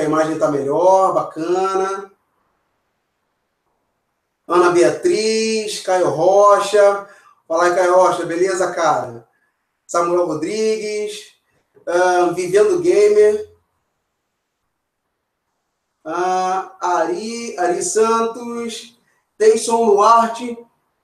a imagem está melhor, bacana. Ana Beatriz, Caio Rocha. Fala aí, Caio Rocha, beleza, cara? Samuel Rodrigues, Vivendo Gamer, Ari Santos, Teison Luarte.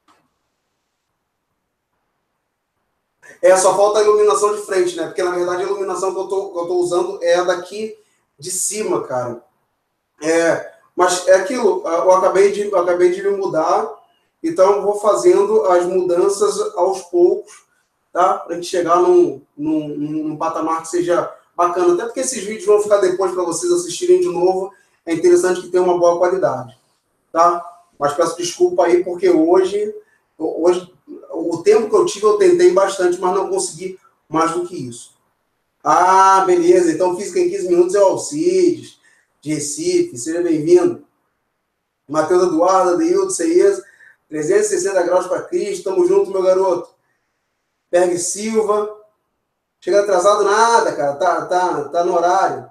Só falta a iluminação de frente, né? Porque, na verdade, a iluminação que eu tô usando é a daqui de cima, cara. Mas é aquilo, eu acabei de me mudar, então eu vou fazendo as mudanças aos poucos, tá? Pra gente chegar num patamar que seja bacana. Até porque esses vídeos vão ficar depois para vocês assistirem de novo. É interessante que tenha uma boa qualidade, tá? Mas peço desculpa aí, porque hoje o tempo que eu tive, eu tentei bastante, mas não consegui mais do que isso. Ah, beleza. Então, Física em 15 Minutos é o Alcides, de Recife. Seja bem-vindo. Matheus Eduardo, Adeildo, Ceias, 360 graus para Cristo. Tamo junto, meu garoto. Berg Silva. Chega atrasado nada, cara. Tá no horário.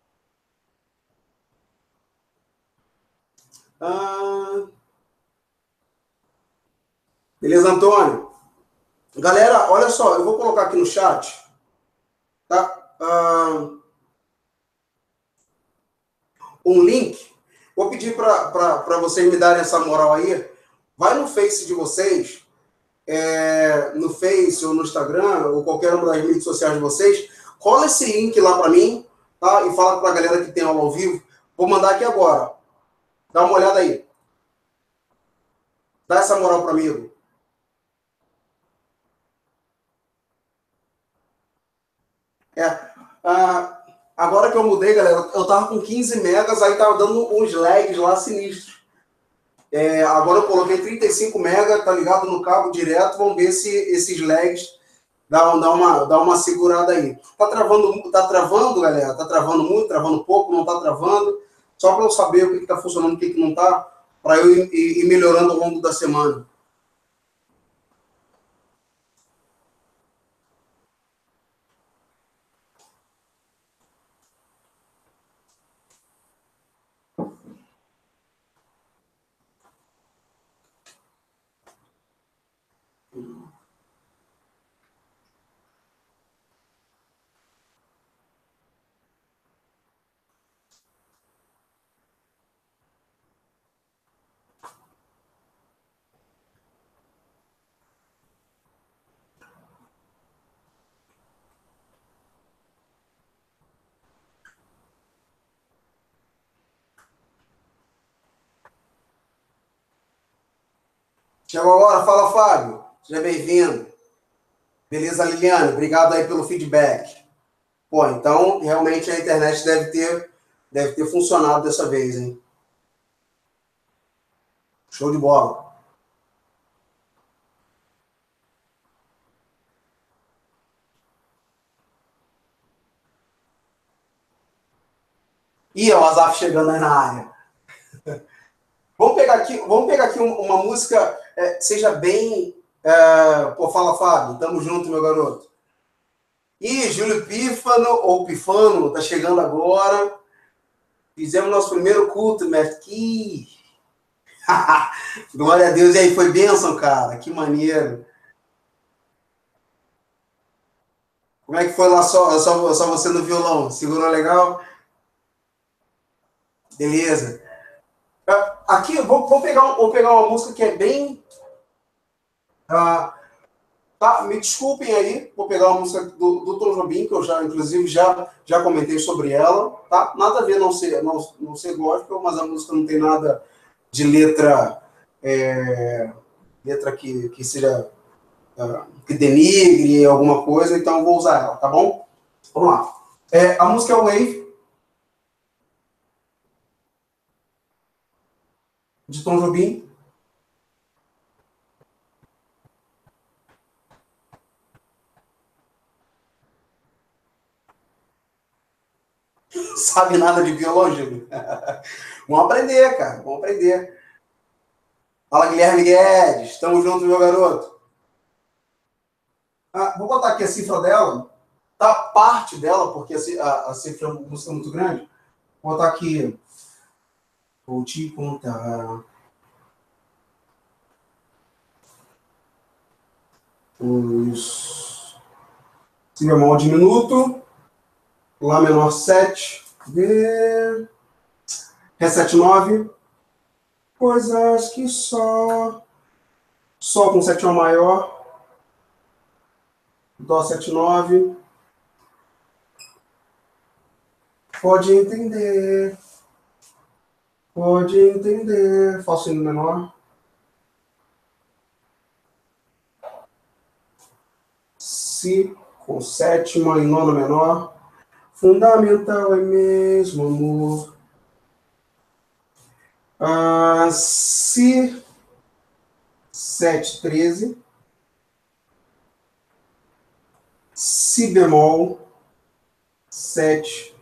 Beleza, Antônio? Galera, olha só, eu vou colocar aqui no chat, tá? Um link. Vou pedir para vocês me darem essa moral aí. Vai no Face de vocês, no Face ou no Instagram, ou qualquer uma das redes sociais de vocês, cola esse link lá para mim, tá? E fala para a galera que tem aula ao vivo. Vou mandar aqui agora. Dá uma olhada aí. Dá essa moral para mim, Igor. Agora que eu mudei, galera, eu tava com 15 megas, aí tava dando uns lags lá sinistros. Agora eu coloquei 35 megas, tá ligado no cabo direto, vamos ver se esses lags dá uma segurada aí. Tá travando, galera? Tá travando muito, travando pouco, não tá travando? Só para eu saber o que tá funcionando, o que não tá, para eu ir melhorando ao longo da semana. Chegou agora, fala, Fábio. Seja bem-vindo. Beleza, Liliane? Obrigado aí pelo feedback. Pô, então, realmente a internet deve ter funcionado dessa vez, hein? Show de bola. Ih, o Azaf chegando aí na área. Vamos pegar aqui uma música, seja bem... pô, fala, Fábio. Tamo junto, meu garoto. Ih, Júlio Pífano, ou Pifano, tá chegando agora. Fizemos nosso primeiro culto, mestre. Glória a Deus. E aí, foi bênção, cara? Que maneiro. Como é que foi lá só você no violão? Segurou legal? Beleza. Aqui, vou pegar uma música que é bem... tá, me desculpem aí, vou pegar uma música do Tom Jobim, que eu inclusive, já comentei sobre ela, tá? Nada a ver não ser gospel, mas a música não tem nada de letra que seja... que denigre alguma coisa, então eu vou usar ela, tá bom? Vamos lá. A música é Wave, de Tom Jobim. Sabe nada de violão, Júlio? Vamos aprender, cara. Vamos aprender. Fala, Guilherme Guedes. Tamo junto, meu garoto. Vou botar aqui a cifra dela. Tá parte dela, porque a cifra é uma música muito grande. Vou botar aqui. Vou te contar. Os si bemol diminuto, lá menor 7, ré 7, 9, coisas que sol com sétima maior, dó 7, 9, pode entender, fá sustenido menor, si com sétima e nona menor, fundamental é mesmo, amor. Si 7, 13, si bemol 7,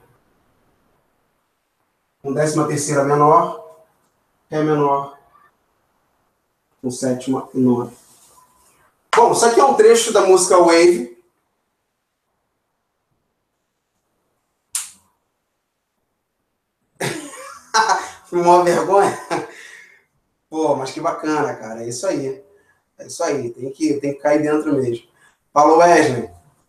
com 13ª menor, ré menor, com sétima e nona. Bom, isso aqui é um trecho da música Wave. Uma vergonha. Pô, mas que bacana, cara. É isso aí. É isso aí. Tem que cair dentro mesmo. Falou, Wesley.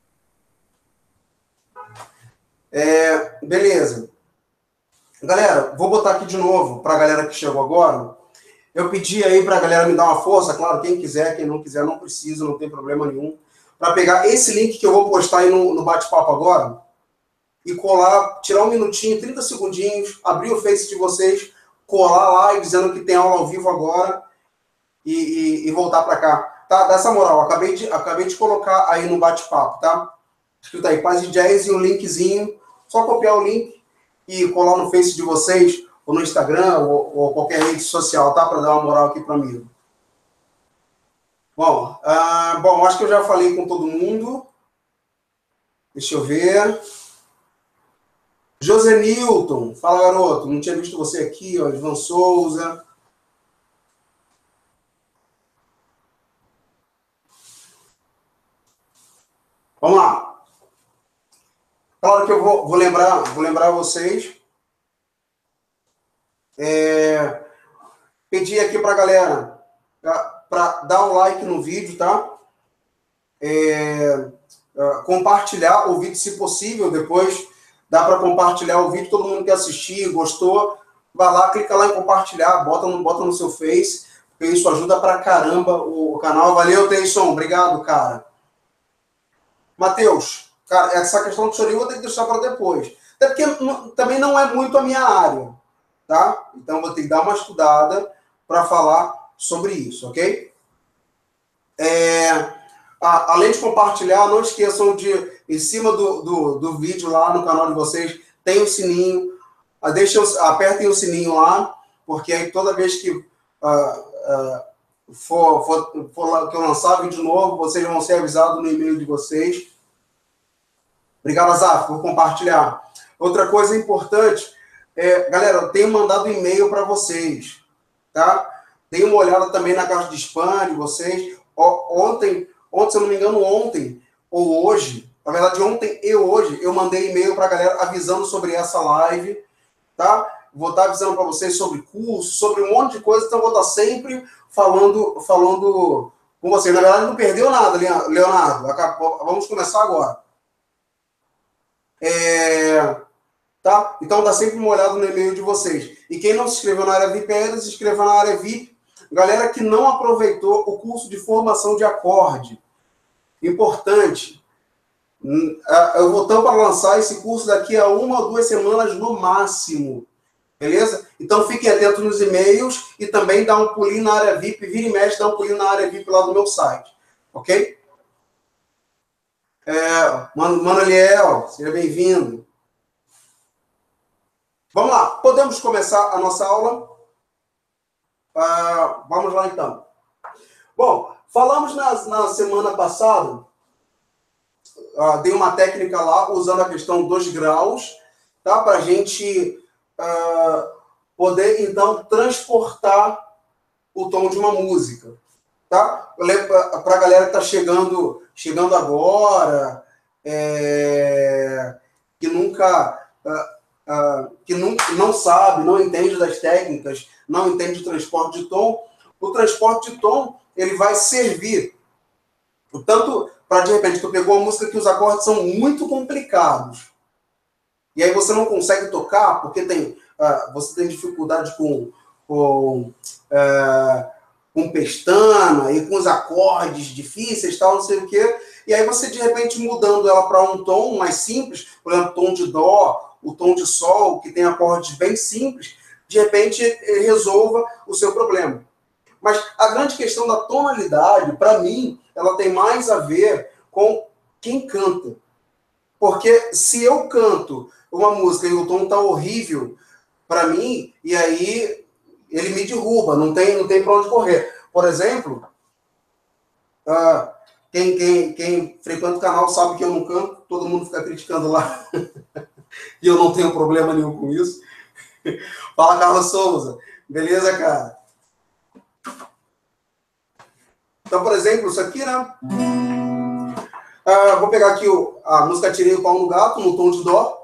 Beleza. Galera, vou botar aqui de novo para a galera que chegou agora. Eu pedi aí para a galera me dar uma força, claro, quem quiser, quem não quiser, não precisa, não tem problema nenhum. Para pegar esse link que eu vou postar aí no bate-papo agora e colar, tirar um minutinho, 30 segundinhos, abrir o Face de vocês, colar lá e dizendo que tem aula ao vivo agora e voltar para cá. Tá? Dá essa moral, acabei de colocar aí no bate-papo, tá? Escrito aí, Paz e Jazz e um linkzinho, só copiar o link e colar no Face de vocês, ou no Instagram, ou qualquer rede social, tá? Para dar uma moral aqui para mim. Bom, acho que eu já falei com todo mundo. Deixa eu ver. José Newton, fala, garoto. Não tinha visto você aqui, ó. Ivan Souza. Vamos lá. Claro que eu vou lembrar vocês. Pedir aqui para a galera para dar um like no vídeo, tá? Compartilhar o vídeo, se possível, depois dá para compartilhar o vídeo, todo mundo que assistir, gostou, vai lá, clica lá em compartilhar, bota no seu Face, porque isso ajuda pra caramba o canal. Valeu, Teison, obrigado, cara. Matheus, cara, essa questão do chorinho eu vou ter que deixar para depois, até porque também não é muito a minha área, tá? Então vou ter que dar uma estudada para falar sobre isso, ok? Além de compartilhar, não esqueçam de, em cima do vídeo lá no canal de vocês, tem o sininho, apertem o sininho lá, porque aí toda vez que que eu lançar vídeo novo, vocês vão ser avisados no e-mail de vocês. Obrigado, Azaf, por compartilhar. Outra coisa importante, galera, eu tenho mandado e-mail para vocês, tá? Deem uma olhada também na caixa de spam de vocês. Ontem, se eu não me engano, ontem ou hoje, na verdade, ontem e hoje, eu mandei e-mail para a galera avisando sobre essa live, tá? Vou estar avisando para vocês sobre curso, sobre um monte de coisa, então eu vou estar sempre falando com vocês. Na verdade, não perdeu nada, Leonardo. Vamos começar agora. Tá? Então, dá sempre uma olhada no e-mail de vocês. E quem não se inscreveu na área VIP, se inscreva na área VIP. Galera que não aproveitou o curso de formação de acorde. Importante. Eu vou então para lançar esse curso daqui a 1 ou 2 semanas no máximo. Beleza? Então, fiquem atentos nos e-mails e também dá um pulinho na área VIP. Vira e mexe, dá um pulinho na área VIP lá do meu site. Ok? Manueliel, seja bem-vindo. Vamos lá, podemos começar a nossa aula? Vamos lá, então. Bom, falamos na semana passada, dei uma técnica lá, usando a questão 2 graus, tá? Para a gente poder, então, transportar o tom de uma música, tá? Para a galera que está chegando agora, que nunca que não sabe, não entende das técnicas, não entende o transporte de tom, o transporte de tom ele vai servir tanto para, de repente, tu pegou uma música que os acordes são muito complicados, e aí você não consegue tocar porque você tem dificuldade com, uh, com pestana e com os acordes difíceis, tal, não sei o quê, e aí você, de repente, mudando ela para um tom mais simples, por exemplo, tom de dó, o tom de sol, que tem acordes bem simples, de repente resolva o seu problema. Mas a grande questão da tonalidade, para mim, ela tem mais a ver com quem canta. Porque se eu canto uma música e o tom tá horrível para mim, e aí ele me derruba, não tem para onde correr. Por exemplo, quem frequenta o canal sabe que eu não canto, todo mundo fica criticando lá, e eu não tenho problema nenhum com isso. Fala, Carlos Souza. Beleza, cara? Então, por exemplo, isso aqui, né? Vou pegar aqui a música Tirei o Pau no Gato, no tom de dó.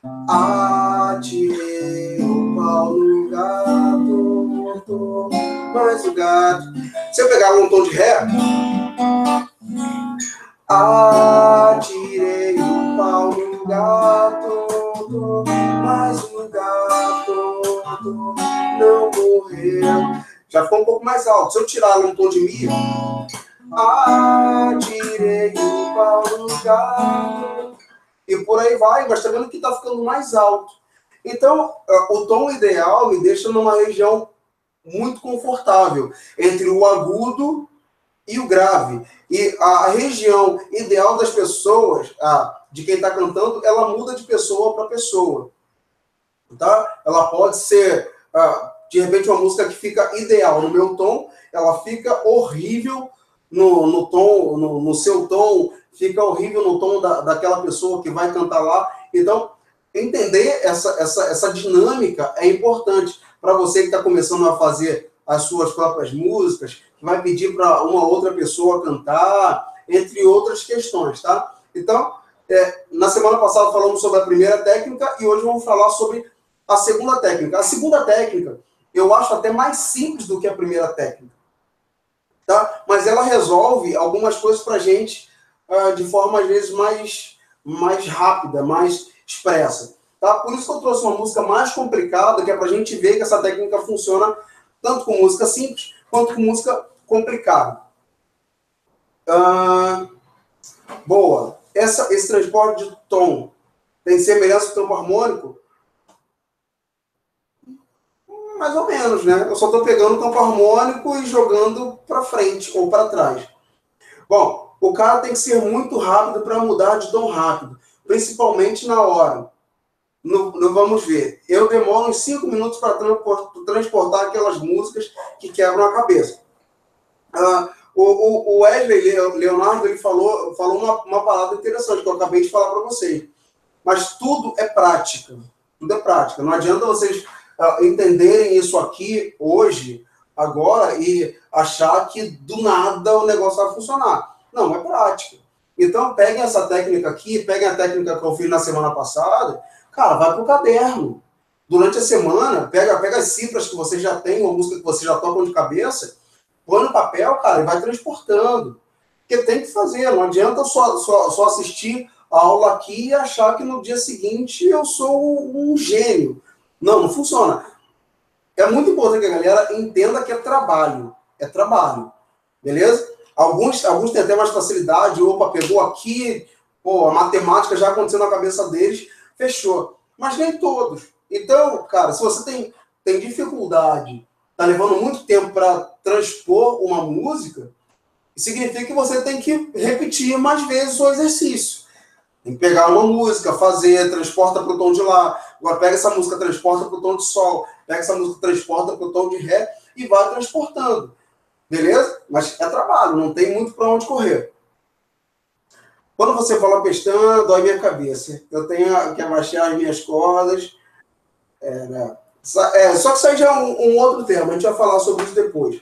Tirei o pau no gato, voltou mais o gato. Se eu pegar um tom de ré, tirei o pau no gato, voltou mais o gato, não morreu. Já ficou um pouco mais alto. Se eu tirar um tom de mi, tirei o pau no gato. E por aí vai, mas tá vendo que tá ficando mais alto. Então, o tom ideal me deixa numa região muito confortável, entre o agudo e o grave. E a região ideal das pessoas, de quem está cantando, ela muda de pessoa para pessoa. Tá? Ela pode ser, de repente, uma música que fica ideal no meu tom, ela fica horrível no tom, no seu tom, fica horrível no tom daquela pessoa que vai cantar lá. Então, entender essa dinâmica é importante para você que está começando a fazer as suas próprias músicas, que vai pedir para uma outra pessoa cantar, entre outras questões, tá? Então, na semana passada falamos sobre a primeira técnica e hoje vamos falar sobre a segunda técnica. A segunda técnica, eu acho até mais simples do que a primeira técnica, tá? Mas ela resolve algumas coisas para a gente de forma, às vezes, mais rápida, mais expressa. Tá? Por isso que eu trouxe uma música mais complicada, que é para a gente ver que essa técnica funciona tanto com música simples, quanto com música complicada. Boa. Esse transporte de tom tem semelhança com o tempo harmônico? Mais ou menos, né? Eu só estou pegando o campo harmônico e jogando para frente ou para trás. Bom, o cara tem que ser muito rápido para mudar de tom rápido, principalmente na hora. No vamos ver. Eu demoro uns 5 minutos para transportar aquelas músicas que quebram a cabeça. O Wesley Leonardo ele falou uma palavra interessante que eu acabei de falar para vocês. Mas tudo é prática. Tudo é prática. Não adianta vocês entenderem isso aqui hoje, agora, e achar que do nada o negócio vai funcionar. Não, é prática. Então, peguem essa técnica aqui, peguem a técnica que eu fiz na semana passada, cara, vai pro caderno. Durante a semana, pega as cifras que você já tem, uma música que você já toca de cabeça, põe no papel, cara, e vai transportando. Porque tem que fazer, não adianta só assistir a aula aqui e achar que no dia seguinte eu sou um gênio. Não, não funciona. É muito importante que a galera entenda que é trabalho. É trabalho. Beleza? Alguns têm até mais facilidade. Opa, pegou aqui, pô, a matemática já aconteceu na cabeça deles, fechou. Mas nem todos. Então, cara, se você tem dificuldade, tá levando muito tempo para transpor uma música, significa que você tem que repetir mais vezes o exercício. Tem que pegar uma música, fazer, transporta para o tom de lá. Agora pega essa música, transporta para o tom de sol. Pega essa música, transporta para o tom de ré e vai transportando. Beleza? Mas é trabalho, não tem muito para onde correr. Quando você fala pestana, dói minha cabeça. Eu tenho que abaixar as minhas cordas. Né? Só que isso aí já é um outro tema. A gente vai falar sobre isso depois.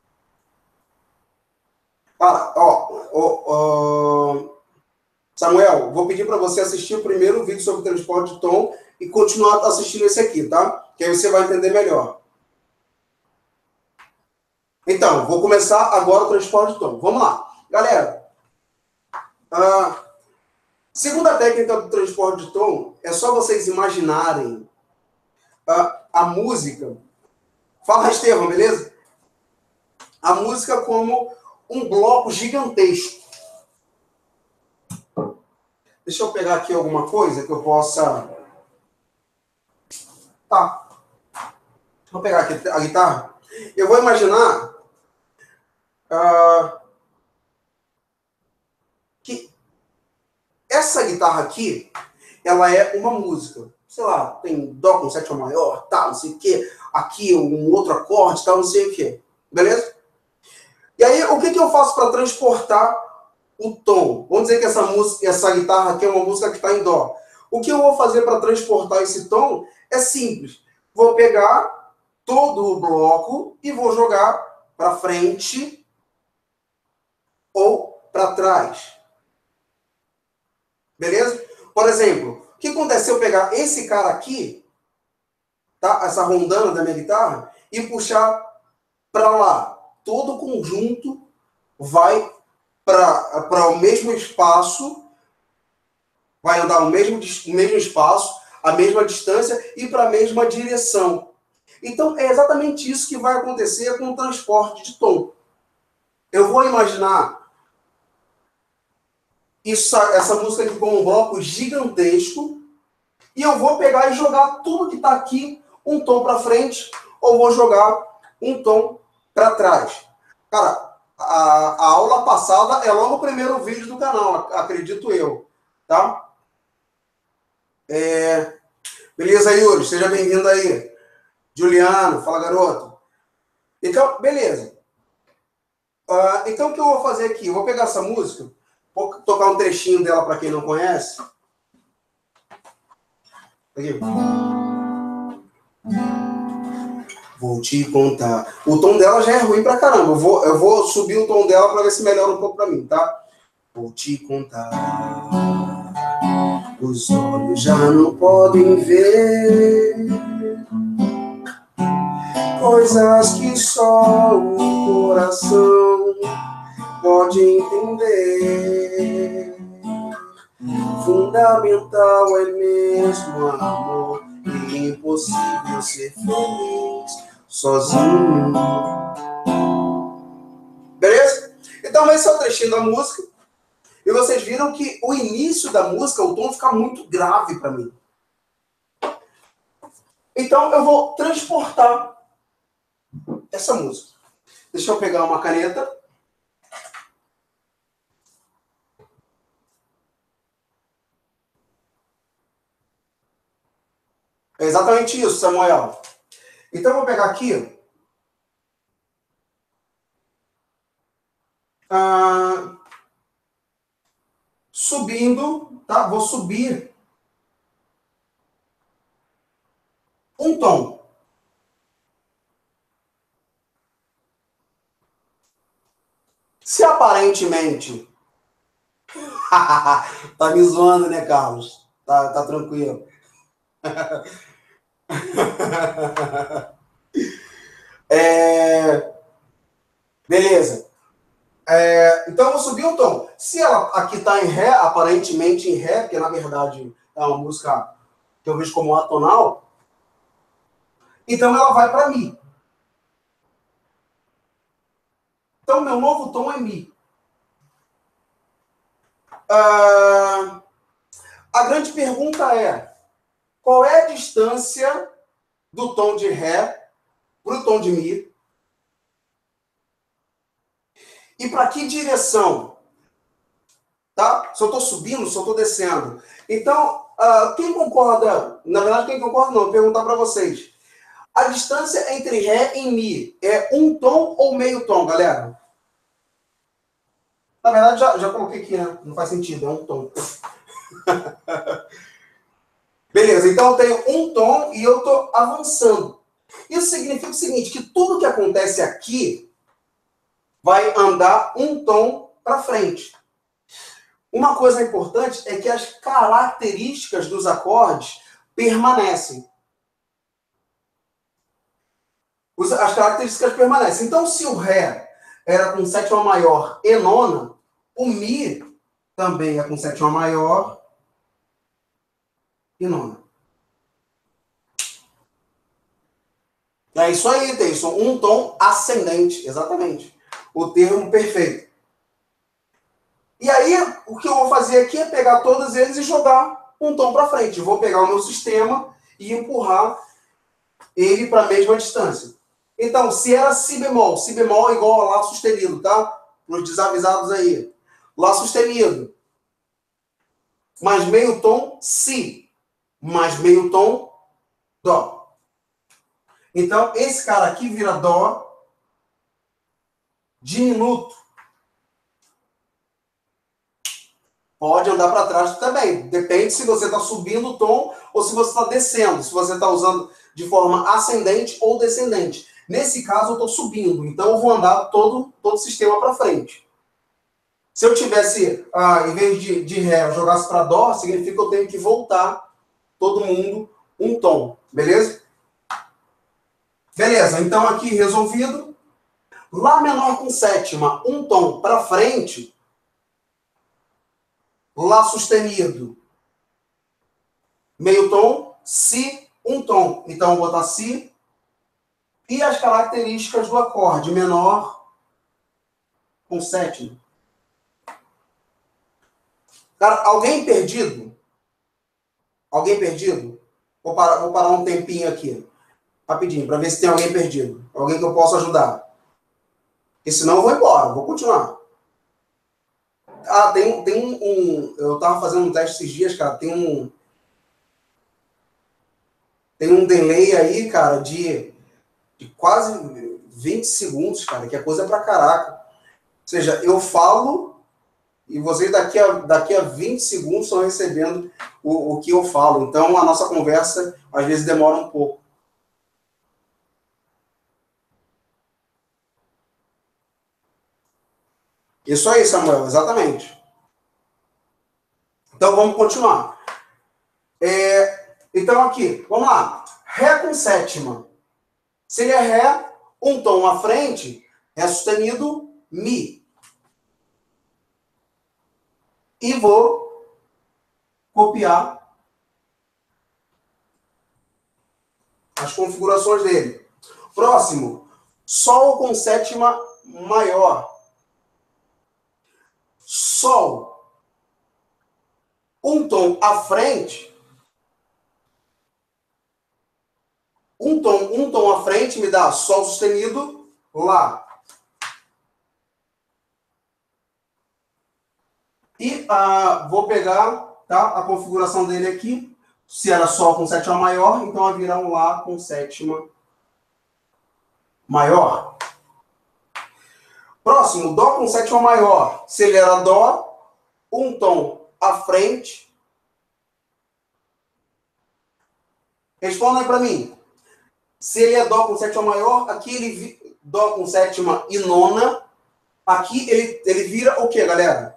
Samuel, assistir o primeiro vídeo sobre transporte de tom e continuar assistindo esse aqui, tá? Que aí você vai entender melhor. Então, vou começar agora o transporte de tom. Vamos lá. Galera, segunda técnica do transporte de tom é só vocês imaginarem a música. Fala, Estevam, beleza? A música como um bloco gigantesco. Deixa eu pegar aqui alguma coisa que eu possa... Tá. Vou pegar aqui a guitarra. Eu vou imaginar que essa guitarra aqui, ela é uma música. Sei lá, tem dó com sétima maior, tal, não sei o quê. Aqui um outro acorde, tal, não sei o quê. Beleza? E aí, o que eu faço para transportar o tom? Vamos dizer que essa guitarra aqui é uma música que está em dó. O que eu vou fazer para transportar esse tom é simples. Vou pegar todo o bloco e vou jogar para frente ou para trás. Beleza? Por exemplo, o que acontece se eu pegar esse cara aqui, tá? Essa rondana da minha guitarra, e puxar para lá? Todo o conjunto vai para o mesmo espaço, vai andar o mesmo espaço, a mesma distância e para a mesma direção. Então, é exatamente isso que vai acontecer com o transporte de tom. Eu vou imaginar essa música aqui com um bloco gigantesco e eu vou pegar e jogar tudo que está aqui um tom para frente ou vou jogar um tom para trás. Cara, a aula passada é logo o primeiro vídeo do canal, acredito eu, tá? Beleza, Yuri? Seja bem-vindo aí. Juliano, fala, garoto. Então, beleza. Então, o que eu vou fazer aqui? Eu vou pegar essa música, vou tocar um trechinho dela para quem não conhece. Aqui. Vou te contar. O tom dela já é ruim pra caramba. Eu vou subir o tom dela para ver se melhora um pouco para mim, tá? Vou te contar. Os olhos já não podem ver coisas que só o coração pode entender. Fundamental é mesmo amor, e impossível ser feliz sozinho. Beleza? Então esse é o trechinho da música. E vocês viram que o início da música, o tom fica muito grave para mim. Então eu vou transportar essa música. Deixa eu pegar uma caneta. É exatamente isso, Samuel. Então eu vou pegar aqui. Subindo, tá? Vou subir um tom. Se aparentemente... Tá me zoando, né, Carlos? Tá tranquilo. Beleza. Então eu vou subir um tom. Se ela aqui está em Ré, aparentemente em Ré, porque na verdade é uma música que eu vejo como atonal, então ela vai para Mi. Então meu novo tom é Mi. A grande pergunta é: qual é a distância do tom de Ré para o tom de Mi? E para que direção? Tá? Se eu estou subindo, se eu estou descendo. Então, quem concorda? Na verdade, quem concorda não, vou perguntar para vocês. A distância entre Ré e Mi é um tom ou meio tom, galera? Na verdade, já coloquei aqui, né? Não faz sentido, é um tom. Beleza, então eu tenho um tom e eu estou avançando. Isso significa o seguinte, que tudo que acontece aqui vai andar um tom para frente. Uma coisa importante é que as características dos acordes permanecem. As características permanecem. Então, se o Ré era com sétima maior e nona, o Mi também é com sétima maior e nona. É isso aí, Teison. Um tom ascendente, exatamente. O termo perfeito. E aí, o que eu vou fazer aqui é pegar todos eles e jogar um tom para frente. Vou pegar o meu sistema e empurrar ele para a mesma distância. Então, se era si bemol é igual a lá sustenido, tá? Para os desavisados aí. Lá sustenido. Mais meio tom, si. Mais meio tom, dó. Então, esse cara aqui vira dó diminuto. Pode andar para trás também. Depende se você está subindo o tom ou se você está descendo. Se você está usando de forma ascendente ou descendente. Nesse caso, eu estou subindo. Então, eu vou andar todo o sistema para frente. Se eu tivesse, em vez de Ré, eu jogasse para Dó, significa que eu tenho que voltar todo mundo um tom. Beleza? Beleza. Então, aqui resolvido. Lá menor com sétima, um tom para frente. Lá sustenido, meio tom, si, um tom. Então, vou botar si. E as características do acorde menor com sétima. Cara, alguém perdido? Alguém perdido? Vou parar um tempinho aqui. Rapidinho, para ver se tem alguém perdido. Alguém que eu possa ajudar. Porque senão eu vou embora, vou continuar. Tem um... Eu tava fazendo um teste esses dias, cara. Tem um delay aí, cara, de quase 20 segundos, cara, que é coisa pra caraca. Ou seja, eu falo e vocês daqui a 20 segundos estão recebendo o que eu falo. Então, a nossa conversa, às vezes, demora um pouco. Isso aí, Samuel, exatamente. Então, vamos continuar. Então, aqui, vamos lá. Ré com sétima. Se ele é Ré, um tom à frente, Ré sustenido, Mi. E vou copiar as configurações dele. Próximo, Sol com sétima maior. Sol, um tom à frente, um tom à frente me dá Sol sustenido, Lá. E vou pegar, tá, a configuração dele aqui. Se era Sol com sétima maior, então vai virar um Lá com sétima maior. Próximo, Dó com sétima maior. Se ele era Dó, um tom à frente. Responda aí para mim. Se ele é Dó com sétima maior, aqui ele Dó com sétima e nona. Aqui ele vira o quê, galera?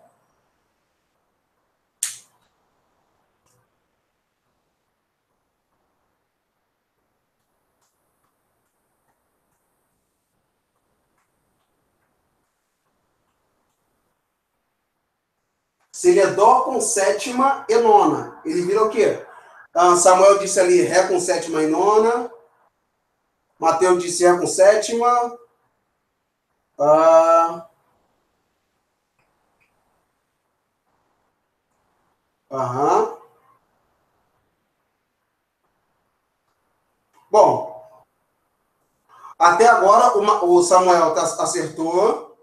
Se ele é Dó com sétima e nona, ele vira o quê? Samuel disse ali Ré com sétima e nona. Mateus disse Ré com sétima. Aham. Bom, até agora o Samuel acertou.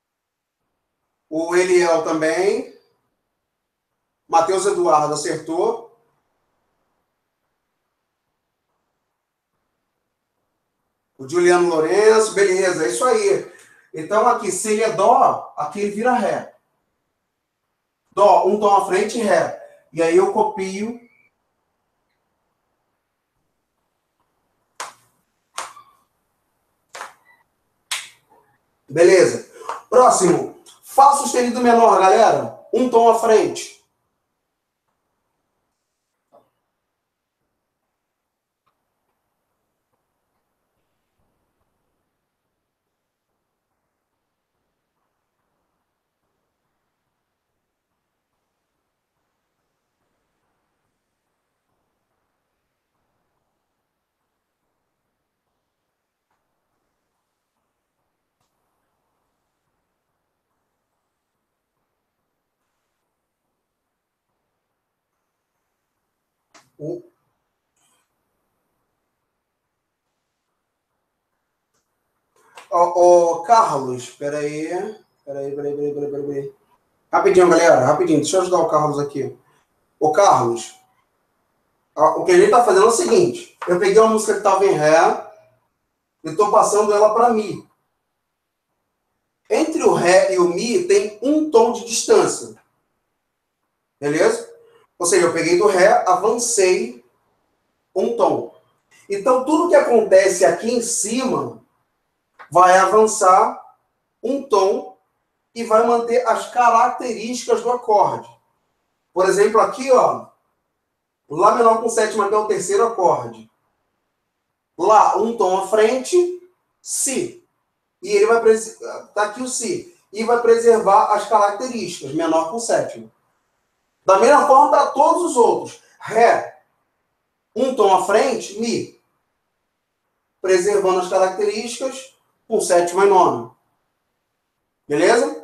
O Eliel também. Matheus Eduardo acertou. O Juliano Lourenço, beleza, é isso aí. Então aqui, se ele é Dó, aqui ele vira Ré. Dó, um tom à frente, Ré. E aí eu copio. Beleza. Próximo. Fá sustenido menor, galera. um tom à frente. Carlos, peraí. Rapidinho, galera, rapidinho, deixa eu ajudar o Carlos aqui. Ô, Carlos, o que a gente tá fazendo é o seguinte, eu peguei uma música que estava em Ré e tô passando ela para Mi. Entre o Ré e o Mi tem um tom de distância, beleza? Ou seja, eu peguei do Ré, avancei um tom. Então, tudo que acontece aqui em cima vai avançar um tom e vai manter as características do acorde. Por exemplo, aqui, ó, Lá menor com sétima até o terceiro acorde. Lá, um tom à frente, Si. E ele vai tá aqui o Si. E vai preservar as características, menor com sétima. Da mesma forma para todos os outros. Ré, um tom à frente, Mi. Preservando as características com sétima e nona. Beleza?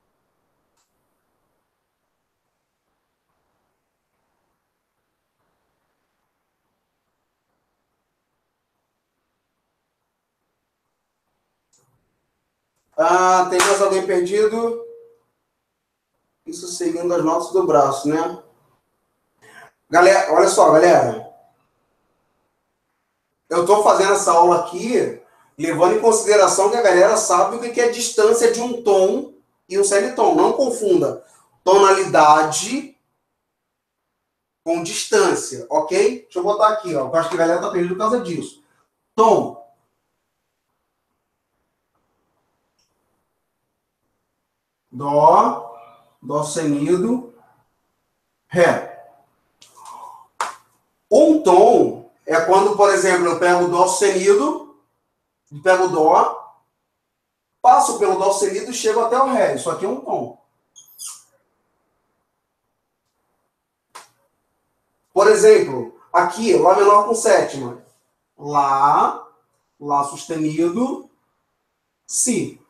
Ah, tem mais alguém perdido? Isso seguindo as notas do braço, né? Galera, olha só, galera. Eu estou fazendo essa aula aqui levando em consideração que a galera sabe o que é a distância de um tom e um semitom. Não confunda tonalidade com distância, ok? Deixa eu botar aqui, ó. Eu acho que a galera está perdendo por causa disso. Tom. Dó, Dó sustenido, Ré. Um tom é quando, por exemplo, eu pego o Dó sustenido, pego o Dó, passo pelo Dó sustenido e chego até o Ré. Isso aqui é um tom. Por exemplo, aqui, Lá menor com sétima. Lá, Lá sustenido, Si.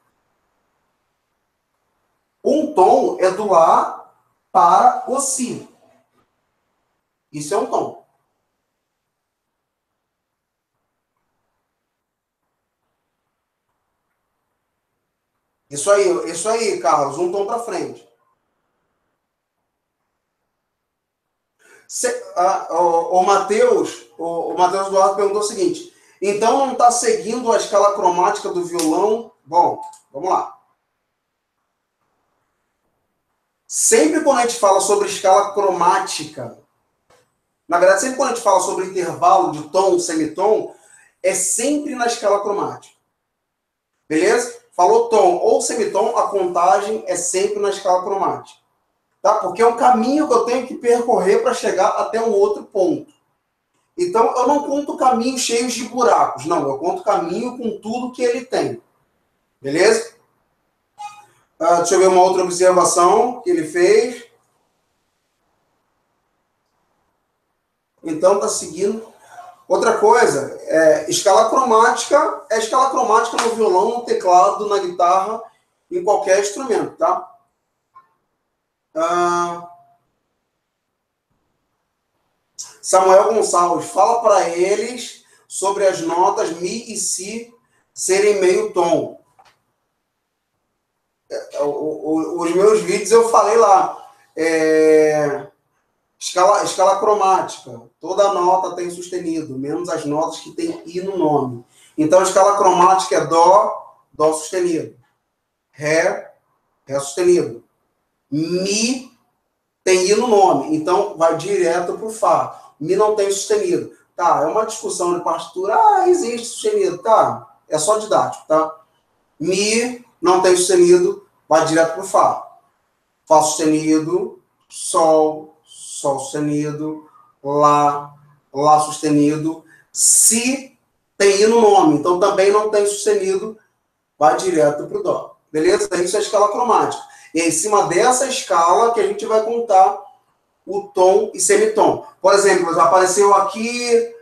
Um tom é do Lá para o Si. Isso é um tom. Isso aí, Carlos, um tom para frente. O Matheus Eduardo perguntou o seguinte: então não está seguindo a escala cromática do violão? Bom, vamos lá. Sempre quando a gente fala sobre escala cromática, na verdade, sempre quando a gente fala sobre intervalo de tom, semitom, é sempre na escala cromática. Beleza? Falou tom ou semitom, a contagem é sempre na escala cromática. Tá? Porque é um caminho que eu tenho que percorrer para chegar até um outro ponto. Então, eu não conto caminhos cheios de buracos. Não, eu conto caminho com tudo que ele tem. Beleza? Deixa eu ver uma outra observação que ele fez. Então, está seguindo. Outra coisa, escala cromática é escala cromática no violão, no teclado, na guitarra, em qualquer instrumento, tá? Samuel Gonçalves, fala para eles sobre as notas Mi e Si serem meio tom. Os meus vídeos eu falei lá. Escala cromática. Toda nota tem sustenido, menos as notas que tem I no nome. Então, a escala cromática é Dó, Dó sustenido. Ré, Ré sustenido. Mi tem I no nome, então vai direto para o Fá. Mi não tem sustenido. Tá, é uma discussão de partitura. Existe sustenido. Tá, é só didático, tá? Mi não tem sustenido, vai direto para o Fá. Fá sustenido, Sol, Sol sustenido, Lá, Lá sustenido. Si tem I no nome, então também não tem sustenido, vai direto para o Dó. Beleza? Isso é a escala cromática. E é em cima dessa escala que a gente vai contar o tom e semitom. Por exemplo, já apareceu aqui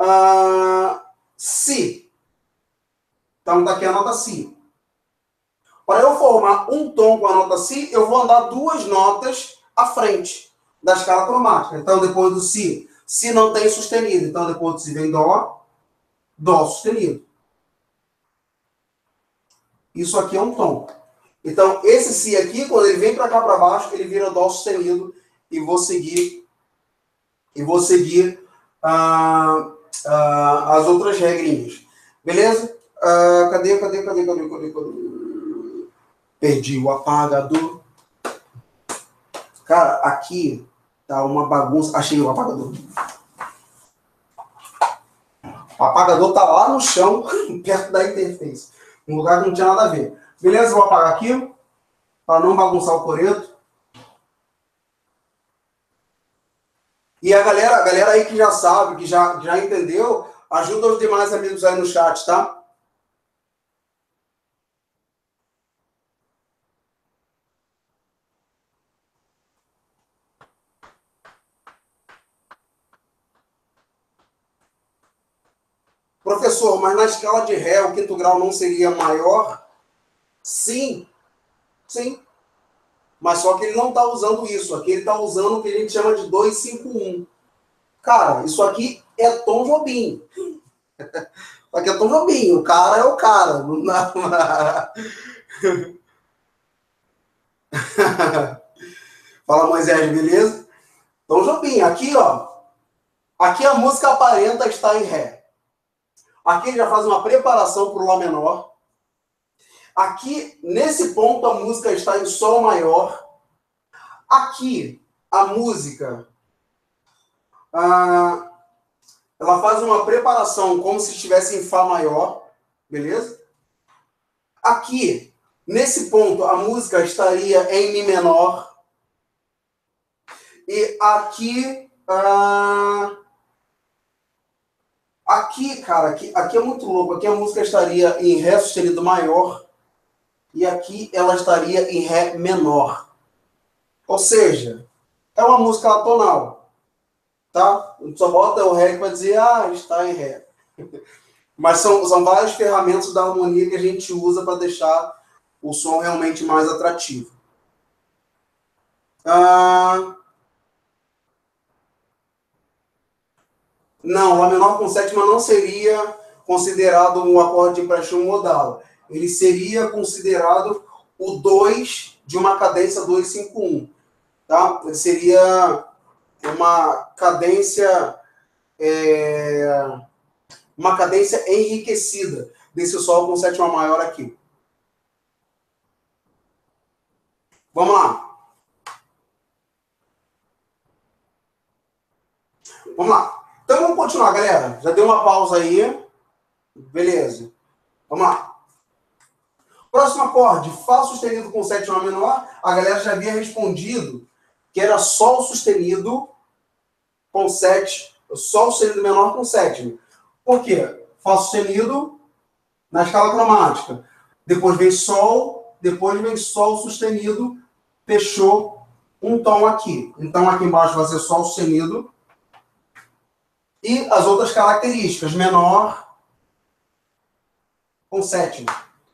Si. Então, daqui a nota Si. Para eu formar um tom com a nota Si, eu vou andar 2 notas à frente da escala cromática. Então, depois do Si, Si não tem sustenido. Então, depois do Si vem Dó, Dó sustenido. Isso aqui é um tom. Então, esse Si aqui, quando ele vem para cá para baixo, ele vira Dó sustenido. E vou seguir as outras regrinhas. Beleza? Cadê? Perdi o apagador. Cara, aqui tá uma bagunça. Achei o apagador. O apagador tá lá no chão, perto da interface. Um lugar que não tinha nada a ver. Beleza? Vou apagar aqui, para não bagunçar o coreto. E a galera aí que já sabe, que já entendeu, ajuda os demais amigos aí no chat, tá? Professor, mas na escala de Ré, o quinto grau não seria maior? Sim, sim. Mas só que ele não está usando isso. Aqui ele está usando o que a gente chama de 251. Cara, isso aqui é Tom Jobim. Isso aqui é Tom Jobim. O cara é o cara. Não dá... Fala, Moisés, beleza? Tom Jobim. Aqui, ó. Aqui a música aparenta estar em Ré. Aqui ele já faz uma preparação para o Lá menor. Aqui, nesse ponto, a música está em Sol maior. Aqui, a música, ela faz uma preparação como se estivesse em Fá maior, beleza? Aqui, nesse ponto, a música estaria em Mi menor. E aqui, aqui, cara, aqui é muito louco. Aqui a música estaria em Ré sustenido maior. E aqui ela estaria em Ré menor. Ou seja, é uma música atonal. Tá? A gente só bota o Ré para dizer, está em Ré. Mas são várias ferramentas da harmonia que a gente usa para deixar o som realmente mais atrativo. Não, Lá menor com sétima não seria considerado um acorde de empréstimo modal. Ele seria considerado o 2 de uma cadência 251. Tá? Ele seria uma cadência enriquecida desse Sol com sétima maior aqui. Vamos lá. Vamos lá. Então vamos continuar, galera. Já deu uma pausa aí. Beleza. Vamos lá. Próximo acorde, Fá sustenido com sétima menor. A galera já havia respondido que era Sol sustenido com Sol sustenido menor com sétima. Por quê? Fá sustenido na escala cromática. Depois vem Sol, depois vem Sol sustenido, fechou um tom aqui. Então aqui embaixo vai ser Sol sustenido. E as outras características, menor com sétima.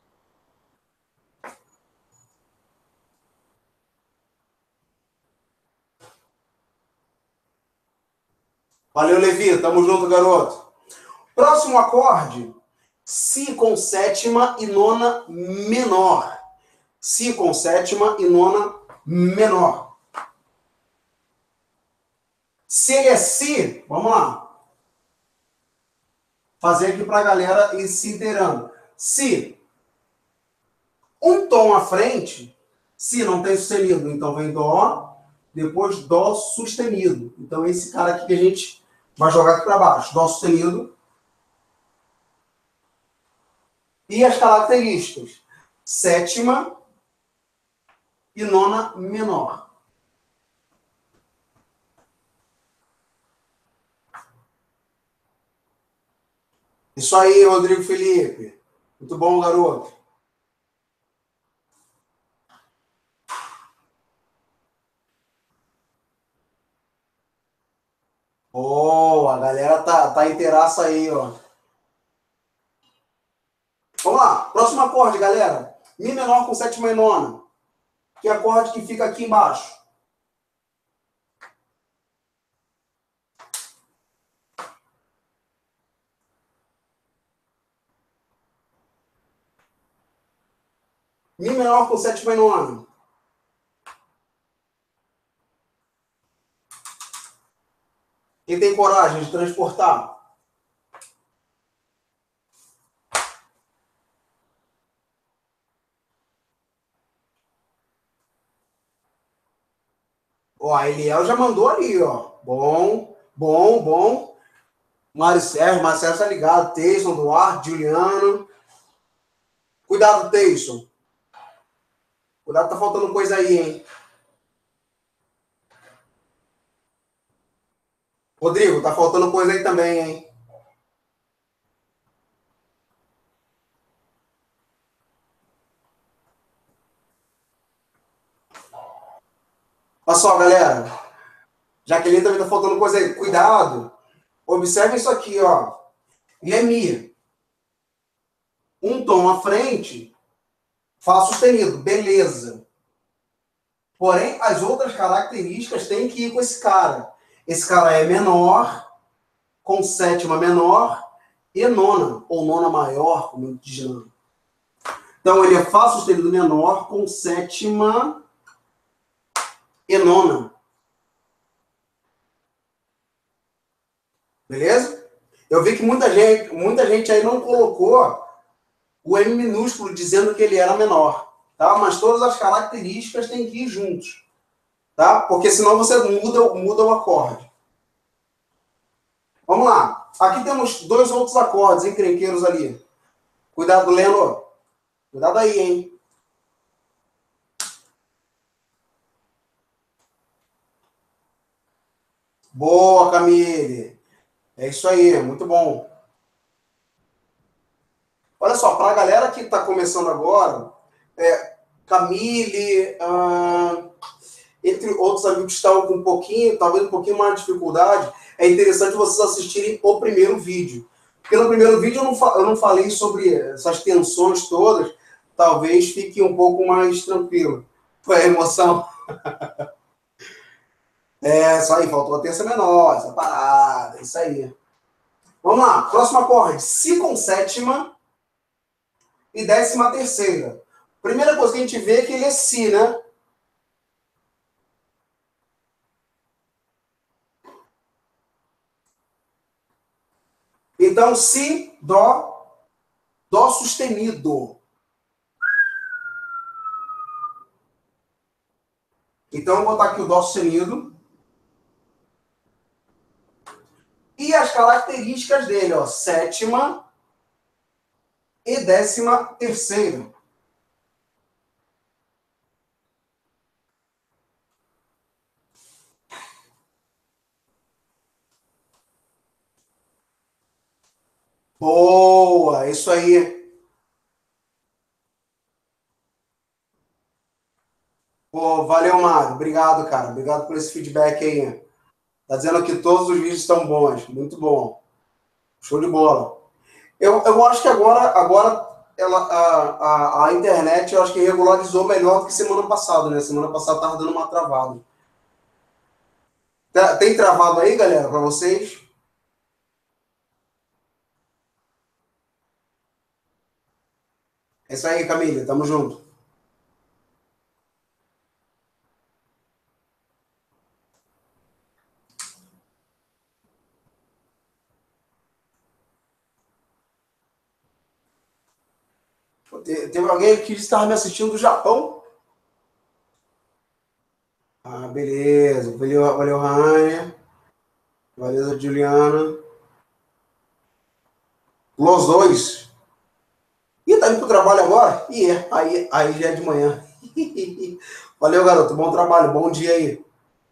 Valeu, Levi. Tamo junto, garoto. Próximo acorde, Si com sétima e nona menor. Si com sétima e nona menor. Se ele é Si, vamos lá. Fazer aqui para a galera ir se inteirando. Si, um tom à frente, Si não tem sustenido, então vem Dó, depois Dó sustenido. Então esse cara aqui que a gente vai jogar aqui para baixo. Dó sustenido. E as características. Sétima, e nona menor. Isso aí, Rodrigo Felipe. Muito bom, garoto. Oh, a galera tá inteiraça aí, ó. Vamos lá, próximo acorde, galera. Mi menor com sétima e nona. Que é acorde que fica aqui embaixo. Mi menor com sétima e nona. Quem tem coragem de transportar? Ó, a Eliel já mandou ali, ó. Bom, bom, bom. Mário Sérgio tá ligado. Teyson, Duarte, Juliano. Cuidado, Teyson. Cuidado, tá faltando coisa aí, hein? Rodrigo, tá faltando coisa aí também, hein? Olha só, galera. Jaqueline também tá faltando coisa aí. Cuidado. Observe isso aqui, ó. E é Mi. Um tom à frente, Fá sustenido. Beleza. Porém, as outras características têm que ir com esse cara. Esse cara é menor, com sétima menor e nona, ou nona maior, como diz. Então, ele é Fá sustenido menor com sétima e nona. Beleza? Eu vi que muita gente aí não colocou o M minúsculo dizendo que ele era menor, tá? Mas todas as características têm que ir juntos, tá? Porque senão você muda o acorde. Vamos lá. Aqui temos dois outros acordes encrenqueiros ali. Cuidado, Leno. Cuidado aí, hein? Boa, Camille. É isso aí, muito bom. Olha só, para a galera que está começando agora, Camille, entre outros amigos que estão com talvez um pouquinho mais de dificuldade, é interessante vocês assistirem o primeiro vídeo. Porque no primeiro vídeo eu não falei sobre essas tensões todas, talvez fique um pouco mais tranquilo. Foi a emoção. Isso aí, faltou a terça menor, essa parada, isso aí. Vamos lá, próximo acorde, Si com sétima e décima terceira. Primeira coisa que a gente vê é que ele é Si, né? Então, Si, Dó sustenido. Então, eu vou botar aqui o Dó sustenido. E as características dele, ó, sétima e décima terceira. Boa, isso aí. Pô, valeu, Mário. Obrigado, cara. Obrigado por esse feedback aí. Tá dizendo que todos os vídeos estão bons. Muito bom. Show de bola. Eu acho que agora a internet, eu acho que regularizou melhor do que semana passada, né? Semana passada tava dando uma travada. Tem travado aí, galera, para vocês? É isso aí, Camila. Tamo junto. Teve alguém que disse que estava me assistindo do Japão? Ah, beleza. Valeu, Rainer. Valeu, Juliana. Los dois. Ih, tá indo pro trabalho agora? Aí já é de manhã. Valeu, garoto. Bom trabalho. Bom dia aí.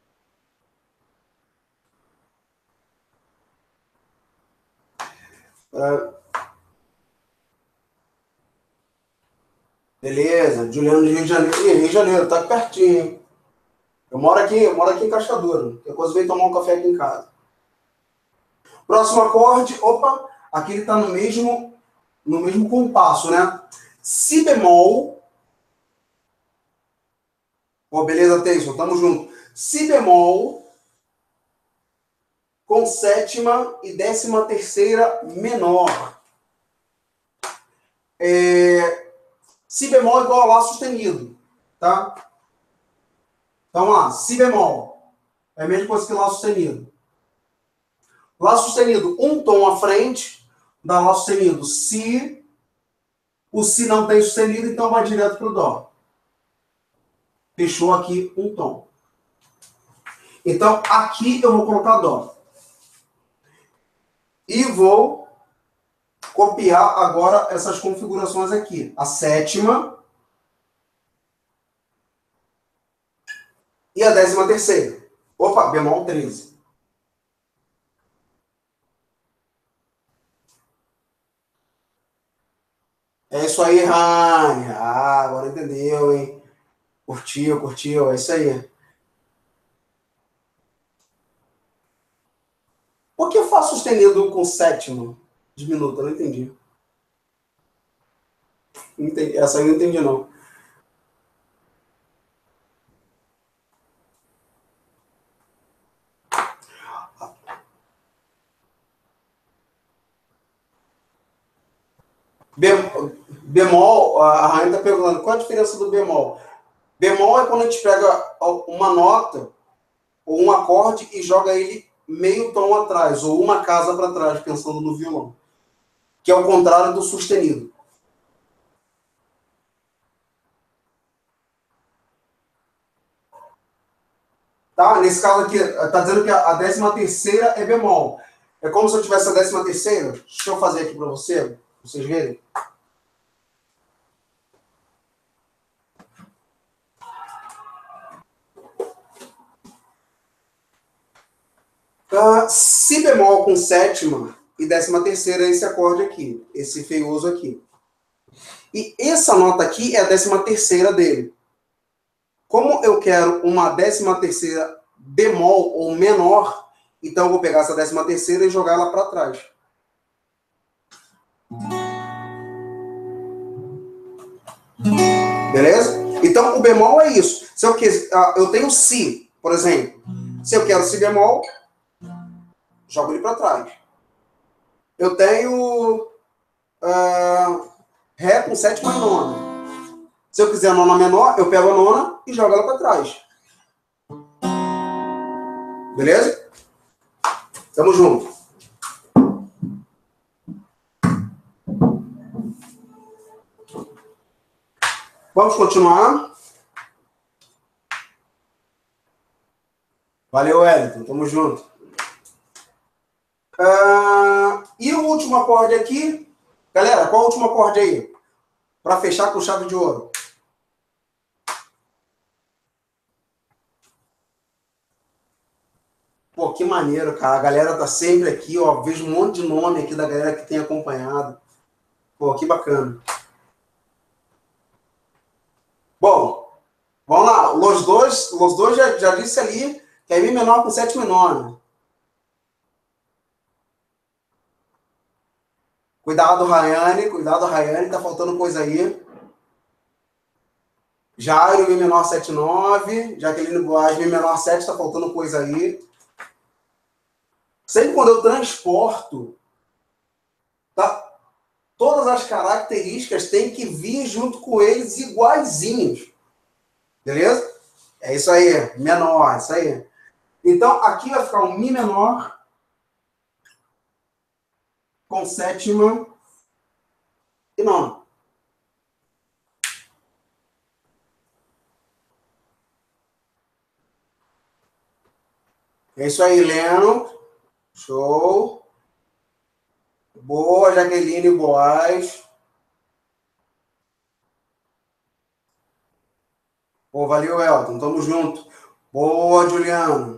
É, beleza. Juliano de Rio de Janeiro. Ih, Rio de Janeiro, tá pertinho, hein? Eu moro aqui em Caixadura. Que coisa veio tomar um café aqui em casa. Próximo acorde. Opa, aqui ele tá no mesmo compasso, né? Si bemol. Pô, beleza, Tayson, tamo junto. Si bemol com sétima e 13ª menor. Si bemol igual a Lá sustenido, tá? Então, lá, Si bemol. É a mesma coisa que Lá sustenido. Lá sustenido, um tom à frente, dá Lá sustenido Si. O Si não tem sustenido, então vai direto pro Dó. Fechou aqui um tom. Então, aqui eu vou colocar Dó. E vou copiar agora essas configurações aqui. A sétima e a 13ª. Opa, bemol 13. É isso aí, Rani. Ah, agora entendeu, hein? Curtiu, curtiu. É isso aí. Por que Fá sustenido com sétima diminuta? Eu não entendi. Essa aí eu não entendi, não. Bemol, a Rainha está perguntando, qual a diferença do bemol? Bemol é quando a gente pega uma nota ou um acorde e joga ele meio tom atrás, ou uma casa para trás, pensando no violão. Que é o contrário do sustenido. Tá? Nesse caso aqui, está dizendo que a 13ª é bemol. É como se eu tivesse a 13ª. Deixa eu fazer aqui para vocês verem. Si bemol com sétima e 13ª é esse acorde aqui, esse feioso aqui. E essa nota aqui é a 13ª dele. Como eu quero uma 13ª bemol ou menor, então eu vou pegar essa 13ª e jogar ela para trás. Beleza? Então o bemol é isso. Se eu tenho Si, por exemplo. Se eu quero Si bemol, jogo ele para trás. Eu tenho Ré com sétima e nona. Se eu quiser a nona menor, eu pego a nona e jogo ela para trás. Beleza? Tamo junto. Vamos continuar. Valeu, Wellington. Tamo junto. E o último acorde aqui. Galera, qual é o último acorde aí? Para fechar com chave de ouro. Pô, que maneiro, cara. A galera tá sempre aqui, ó. Vejo um monte de nome aqui da galera que tem acompanhado. Pô, que bacana. Bom, vamos lá. Los dois já disse ali que é Mi menor com sétima e nona. Cuidado, Rayane, tá faltando coisa aí. Jairo, Mi menor 7,9. Jaqueline Boaz, Mi menor 7, tá faltando coisa aí. Sempre quando eu transporto, tá? Todas as características têm que vir junto com eles iguaizinhos. Beleza? É isso aí, menor, isso aí. Então, aqui vai ficar um Mi menor com sétima e nona. É isso aí, Leno. Show. Boa, Jaqueline Boaz. Pô, valeu, Elton. Tamo junto. Boa, Juliano.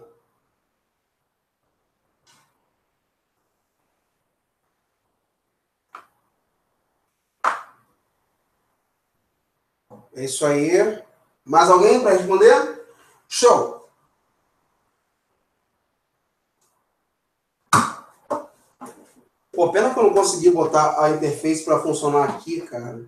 É isso aí. Mais alguém para responder? Show. Pô, pena que eu não consegui botar a interface para funcionar aqui, cara.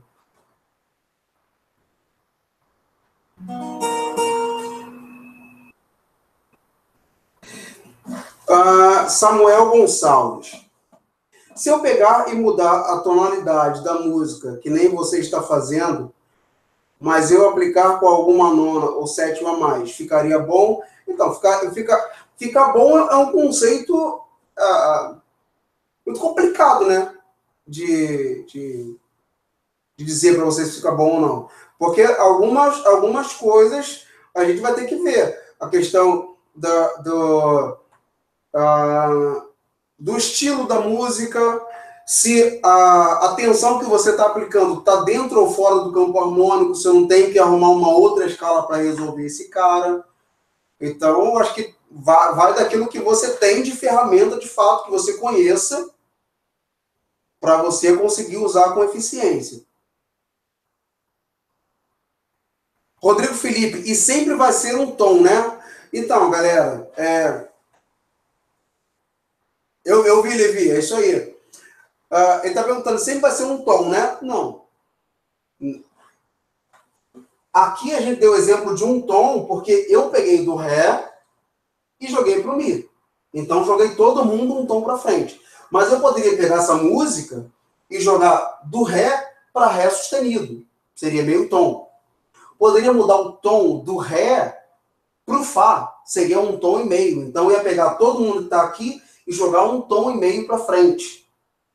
Samuel Gonçalves. Se eu pegar e mudar a tonalidade da música, que nem você está fazendo, mas eu aplicar com alguma nona ou sétima a mais, ficaria bom? Então, fica bom é um conceito muito complicado, né? De dizer para você se fica bom ou não. Porque algumas coisas a gente vai ter que ver. A questão do estilo da música, se a tensão que você está aplicando está dentro ou fora do campo harmônico, você não tem que arrumar uma outra escala para resolver esse cara. Então, eu acho que vai daquilo que você tem de ferramenta, de fato, que você conheça, para você conseguir usar com eficiência. Rodrigo Felipe, e sempre vai ser um tom, né? Então, galera, eu vi, Levi, é isso aí. Ele está perguntando, sempre vai ser um tom, né? Não. Aqui a gente deu o exemplo de um tom, porque eu peguei do Ré e joguei para o Mi. Então, joguei todo mundo um tom para frente. Mas eu poderia pegar essa música e jogar do Ré para Ré sustenido. Seria meio tom. Poderia mudar o tom do Ré para o Fá. Seria um tom e meio. Então, eu ia pegar todo mundo que está aqui e jogar um tom e meio para frente.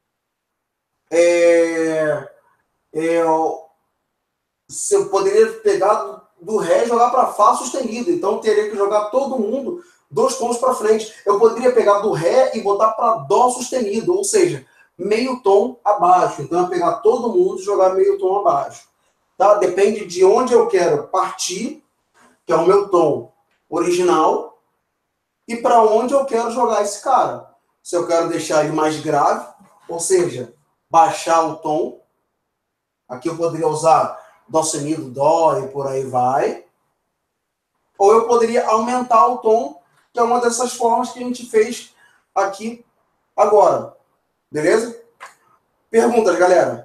Eu poderia pegar do Ré e jogar para Fá sustenido. Então, eu teria que jogar todo mundo 2 tons para frente. Eu poderia pegar do Ré e botar para Dó sustenido, ou seja, meio tom abaixo. Então, eu ia pegar todo mundo e jogar meio tom abaixo. Tá? Depende de onde eu quero partir, que é o meu tom original, e para onde eu quero jogar esse cara. Se eu quero deixar ele mais grave, ou seja, baixar o tom, aqui eu poderia usar Dó sustenido, Dó e por aí vai. Ou eu poderia aumentar o tom, que é uma dessas formas que a gente fez aqui agora. Beleza? Perguntas, galera?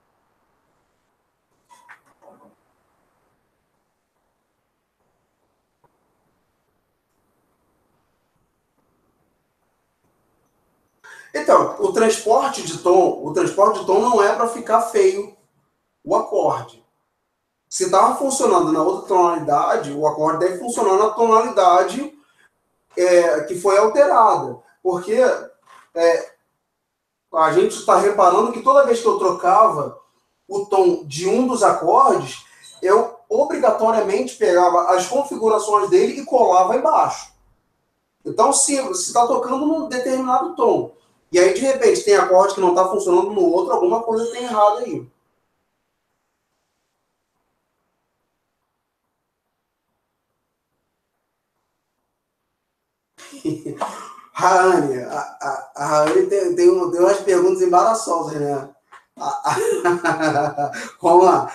Então, o transporte de tom não é para ficar feio o acorde. Se estava funcionando na outra tonalidade, o acorde deve funcionar na tonalidade que foi alterada. Porque a gente está reparando que toda vez que eu trocava o tom de um dos acordes, eu obrigatoriamente pegava as configurações dele e colava embaixo. Então, se está tocando num determinado tom, e aí de repente tem acorde que não está funcionando no outro, alguma coisa tem errado aí. Raane, a Raane tem umas perguntas embaraçosas, né? Vamos lá.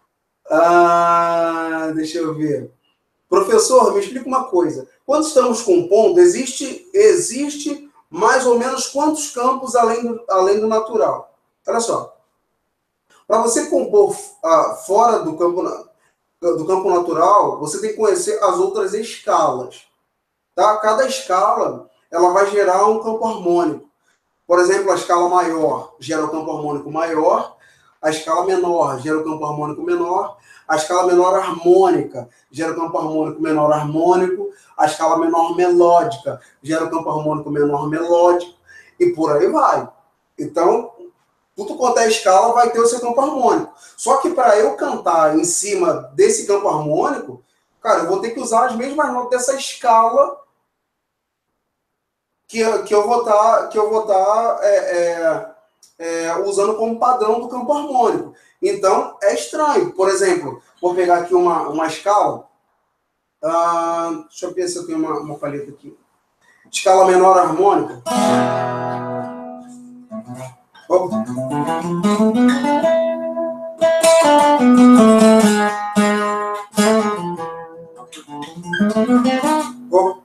Deixa eu ver. Professor, me explica uma coisa. Quando estamos compondo, existe mais ou menos quantos campos além do natural? Olha só. Para você compor fora do campo natural, você tem que conhecer as outras escalas. Tá? Cada escala ela vai gerar um campo harmônico. Por exemplo, a escala maior gera o campo harmônico maior, a escala menor gera o campo harmônico menor, a escala menor harmônica gera o campo harmônico menor harmônico, a escala menor melódica gera o campo harmônico menor melódico, e por aí vai. Então, tudo quanto é escala vai ter o seu campo harmônico. Só que para eu cantar em cima desse campo harmônico, cara, eu vou ter que usar as mesmas notas dessa escala que eu vou estar usando como padrão do campo harmônico. Então, é estranho. Por exemplo, vou pegar aqui uma escala. Deixa eu ver se eu tenho uma palheta aqui. Escala menor harmônica. Opa. Opa.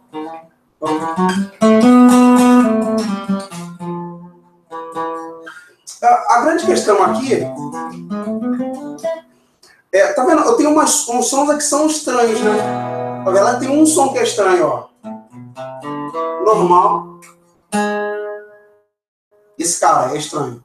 A grande questão aqui tá vendo? Eu tenho uns sons aqui que são estranhos, né? Na verdade, tem um som que é estranho, ó. Normal. Esse cara é estranho.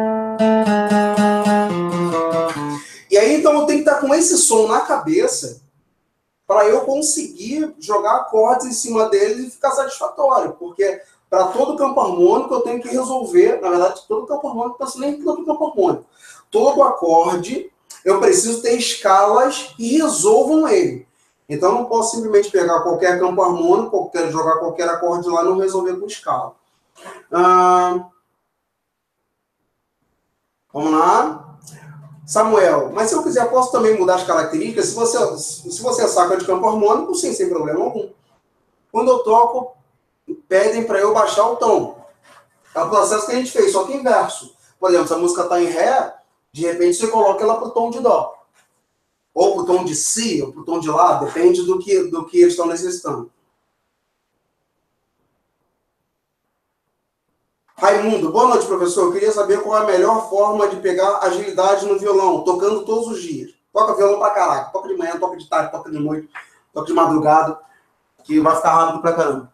E aí, então, eu tenho que estar com esse som na cabeça para eu conseguir jogar acordes em cima deles e ficar satisfatório. Porque para todo campo harmônico eu tenho que resolver, na verdade, todo campo harmônico, não nem todo campo harmônico. Todo acorde eu preciso ter escalas que resolvam ele. Então, eu não posso simplesmente pegar qualquer campo harmônico, jogar qualquer acorde lá e não resolver com escala. Vamos lá. Samuel, mas se eu quiser, posso também mudar as características? Se você saca de campo harmônico, sim, sem problema algum. Quando eu toco, pedem para eu baixar o tom. É o processo que a gente fez, só que inverso. Por exemplo, se a música está em Ré, de repente você coloca ela para o tom de Dó. Ou para o tom de Si, ou para o tom de Lá, depende do que eles estão necessitando. Raimundo, boa noite, professor. Eu queria saber qual é a melhor forma de pegar agilidade no violão, tocando todos os dias. Toca violão pra caraca. Toca de manhã, toca de tarde, toca de noite, toca de madrugada, que vai ficar rápido pra caramba.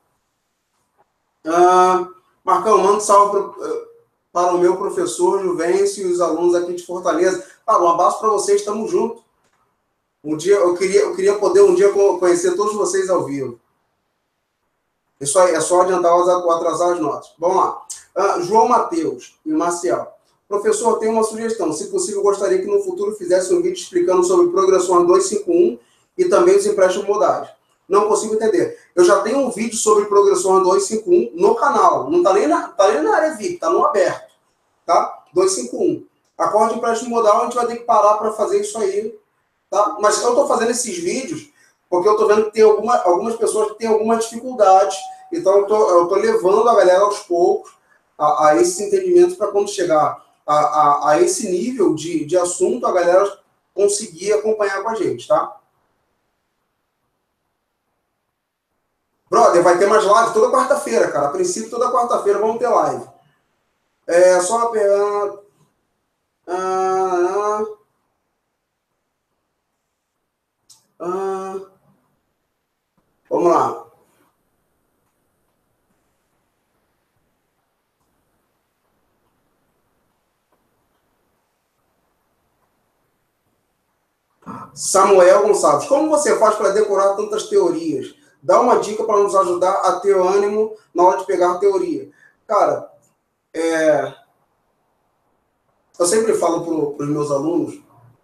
Marcão, manda um salve para o meu professor Juvencio e os alunos aqui de Fortaleza. Um abraço para vocês, estamos juntos. Um dia, eu queria poder um dia conhecer todos vocês ao vivo. Isso aí, é só adiantar ou atrasar as notas. Vamos lá. João Matheus e Marcial. Professor, tenho uma sugestão. Se possível, gostaria que no futuro fizesse um vídeo explicando sobre progressões 251 e também os empréstimos modais. Não consigo entender. Eu já tenho um vídeo sobre progressões 251 no canal. Não está nem na área VIP, está no aberto. Tá? 251. Acorde de empréstimo modal, a gente vai ter que parar para fazer isso aí. Tá? Mas eu estou fazendo esses vídeos porque eu estou vendo que tem algumas pessoas que têm alguma dificuldade. Então, eu estou levando a galera aos poucos a esses entendimentos para quando chegar a esse nível de assunto, a galera conseguir acompanhar com a gente, tá? Brother, vai ter mais live toda quarta-feira, cara. A princípio, toda quarta-feira vamos ter live. Só uma pergunta. Vamos lá. Samuel Gonçalves, como você faz para decorar tantas teorias? Dá uma dica para nos ajudar a ter ânimo na hora de pegar a teoria. Cara, eu sempre falo para os meus alunos,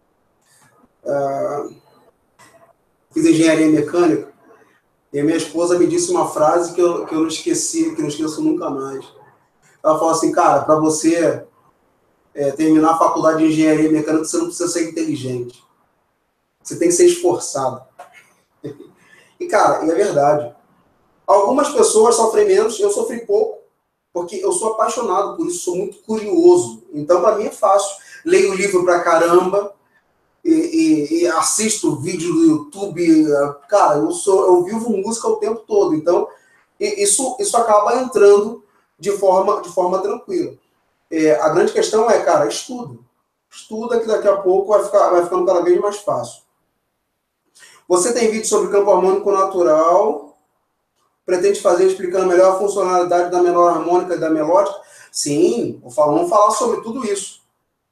fiz engenharia mecânica, e a minha esposa me disse uma frase que eu não esqueci, que não esqueço nunca mais. Ela falou assim, cara, para você terminar a faculdade de engenharia mecânica, você não precisa ser inteligente. Você tem que ser esforçado. E, cara, é verdade. Algumas pessoas sofrem menos, eu sofri pouco, porque eu sou apaixonado por isso, sou muito curioso. Então, para mim é fácil. Leio livro pra caramba, e assisto vídeo do YouTube. Cara, eu vivo música o tempo todo. Então, isso acaba entrando de forma tranquila. A grande questão é, cara, estuda. Estuda que daqui a pouco vai ficando cada vez mais fácil. Você tem vídeo sobre campo harmônico natural? Pretende fazer explicando melhor a funcionalidade da menor harmônica e da melódica? Sim, vamos falar sobre tudo isso.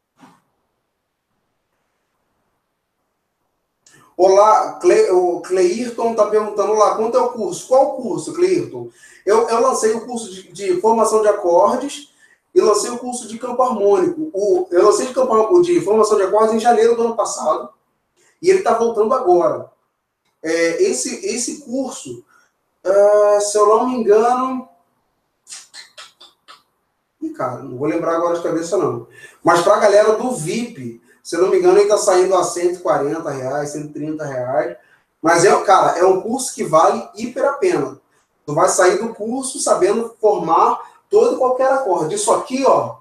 Olá, o Cleirton está perguntando lá, quanto é o curso? Qual o curso, Cleirton? Eu lancei o curso de formação de acordes e lancei o curso de campo harmônico. Eu lancei de formação de acordes em janeiro do ano passado e ele está voltando agora. Esse curso, se eu não me engano... Cara, não vou lembrar agora de cabeça, não. Mas para a galera do VIP, se eu não me engano, ele está saindo a R$140, R$130. Mas, cara, é um curso que vale hiper a pena. Tu vai sair do curso sabendo formar todo e qualquer acorde. Isso aqui, ó,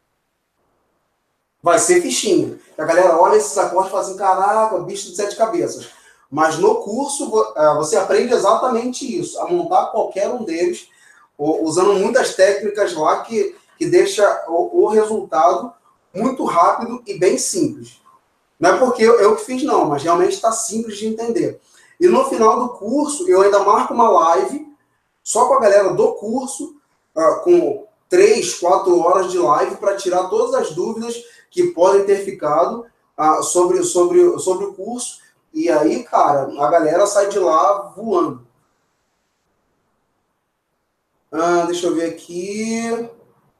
vai ser fichinha. A galera olha esses acordes e fala assim, caraca, bicho de 7 cabeças. Mas no curso você aprende exatamente isso, a montar qualquer um deles, usando muitas técnicas lá que deixa o resultado muito rápido e bem simples. Não é porque eu que fiz, não, mas realmente está simples de entender. E no final do curso, eu ainda marco uma live só com a galera do curso, com 3, 4 horas de live para tirar todas as dúvidas que podem ter ficado sobre o curso. E aí, cara, a galera sai de lá voando. Deixa eu ver aqui.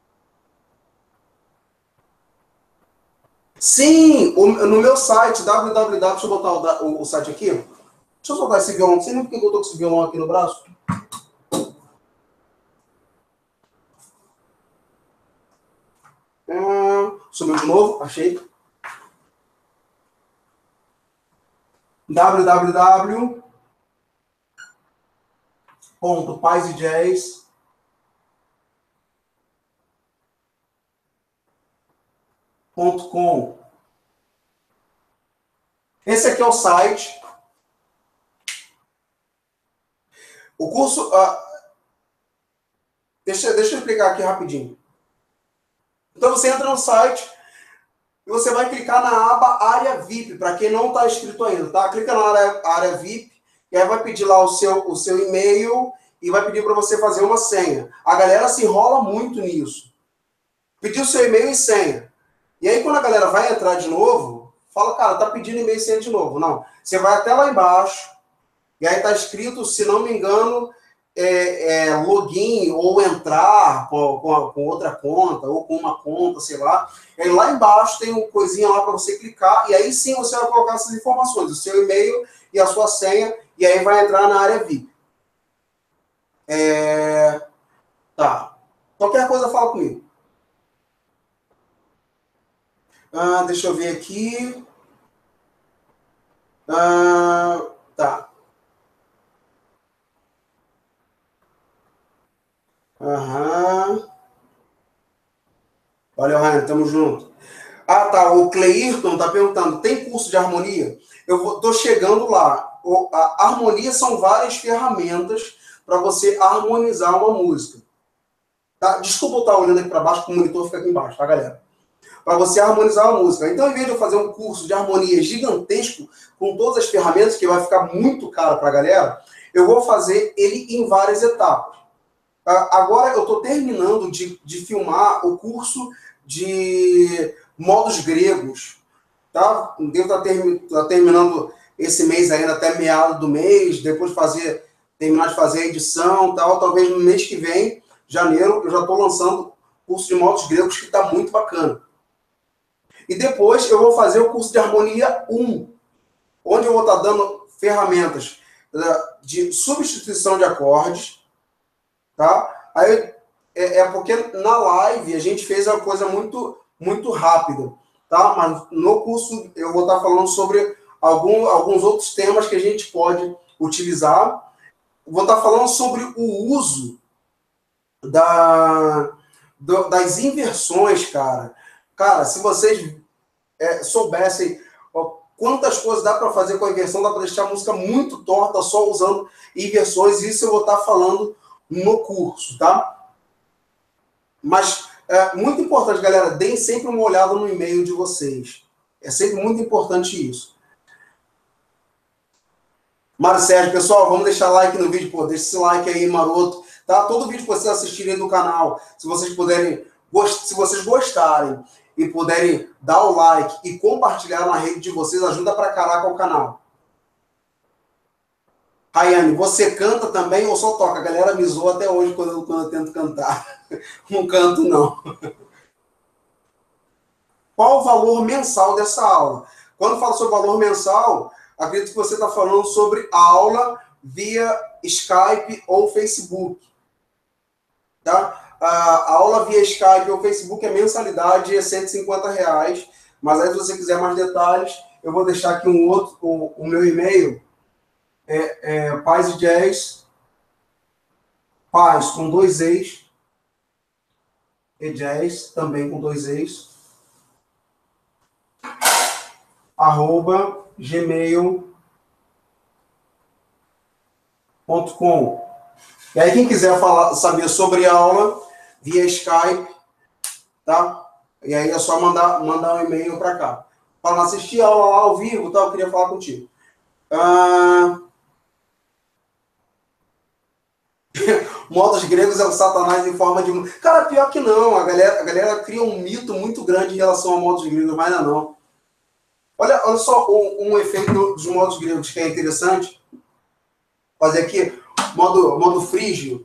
Sim, no meu site, www. Deixa eu botar o site aqui. Deixa eu soltar esse violão. Não sei nem por que eu tô com esse violão aqui no braço. Sumiu de novo, achei. www.paisejazz.com. Esse aqui é o site. O curso... deixa eu explicar aqui rapidinho. Então você entra no site e você vai clicar na aba Área VIP, para quem não está inscrito ainda, tá? Clica na área VIP e aí vai pedir lá o seu e-mail e vai pedir para você fazer uma senha. A galera se enrola muito nisso. Pedir o seu e-mail e senha. E aí quando a galera vai entrar de novo, fala, cara, tá pedindo e-mail e senha de novo. Não, você vai até lá embaixo e aí tá escrito, se não me engano, login ou entrar com outra conta ou com uma conta, sei lá. Aí lá embaixo tem uma coisinha lá para você clicar e aí sim você vai colocar essas informações, o seu e-mail e a sua senha, e aí vai entrar na área VIP. Tá. Qualquer coisa fala comigo. Deixa eu ver aqui. Tá. Valeu, Rainer, tamo junto. Tá, o Cleirton tá perguntando, tem curso de harmonia? Tô chegando lá. A harmonia são várias ferramentas para você harmonizar uma música. Tá? Desculpa eu estar olhando aqui para baixo, que o monitor fica aqui embaixo, tá, galera? Para você harmonizar a música. Então, em vez de eu fazer um curso de harmonia gigantesco, com todas as ferramentas, que vai ficar muito caro para a galera, eu vou fazer ele em várias etapas. Agora eu estou terminando de filmar o curso de modos gregos. Tá? Devo estar terminando esse mês ainda, até meado do mês, depois terminar de fazer a edição, tal. Talvez no mês que vem, janeiro, eu já estou lançando o curso de modos gregos, que está muito bacana. E depois eu vou fazer o curso de harmonia 1, onde eu vou estar dando ferramentas de substituição de acordes, tá? Aí, porque na live a gente fez uma coisa muito, muito rápida, tá? Mas no curso eu vou estar falando sobre alguns outros temas que a gente pode utilizar. Vou estar falando sobre o uso das inversões, cara. Cara, se vocês soubessem quantas coisas dá para fazer com a inversão, dá para deixar a música muito torta só usando inversões, isso eu vou estar falando no curso, tá? Mas muito importante, galera, deem sempre uma olhada no e-mail de vocês. É sempre muito importante isso. Mário Sérgio, pessoal, vamos deixar like no vídeo, pô, deixa esse like aí, maroto, tá? Todo vídeo que vocês assistirem do canal, se vocês gostarem e puderem dar o like e compartilhar na rede de vocês, ajuda pra caraca o canal. Rayane, você canta também ou só toca? A galera me zoa até hoje quando eu tento cantar. Não canto, não. Qual o valor mensal dessa aula? Quando falo sobre valor mensal, acredito que você está falando sobre aula via Skype ou Facebook. Tá? A aula via Skype ou Facebook, a mensalidade é R$150, mas aí se você quiser mais detalhes, eu vou deixar aqui o meu e-mail, Paz e Jazz, Paz com dois e's, e Jazz também com dois e's, @gmail.com. E aí, quem quiser saber sobre a aula, via Skype, tá? E aí é só mandar um e-mail para cá. Para assistir a aula lá ao vivo, tá? Eu queria falar contigo. Modos gregos é o Satanás em forma de... Cara, pior que não. A galera cria um mito muito grande em relação a modos gregos, mas não. Olha só um efeito dos modos gregos que é interessante. Fazer aqui, modo frígio.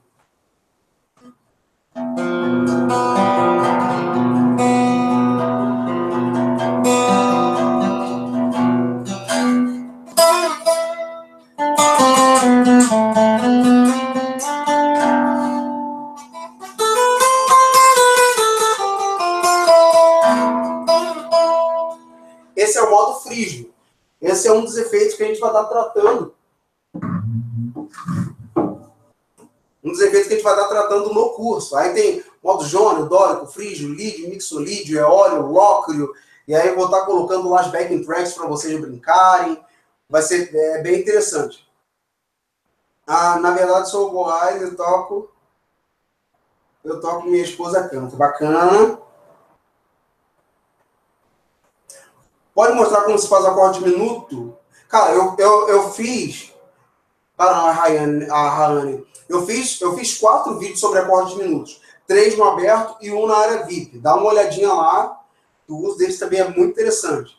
Esse é o modo frígio. Esse é um dos efeitos que a gente vai estar tratando. Um dos efeitos que a gente vai estar tratando no curso. Aí tem modo jônio, dórico, frígio, lídio, mixolídio, eólio, lócrio. E aí eu vou estar colocando lá as backing tracks para vocês brincarem. Vai ser bem interessante. Na verdade, sou o Boaz e toco minha esposa canta. Bacana. Pode mostrar como se faz acorde de minuto? Cara, eu fiz... Para a Rayane. Eu fiz 4 vídeos sobre acorde de minutos. 3 no aberto e 1 na área VIP. Dá uma olhadinha lá. O uso deles também é muito interessante.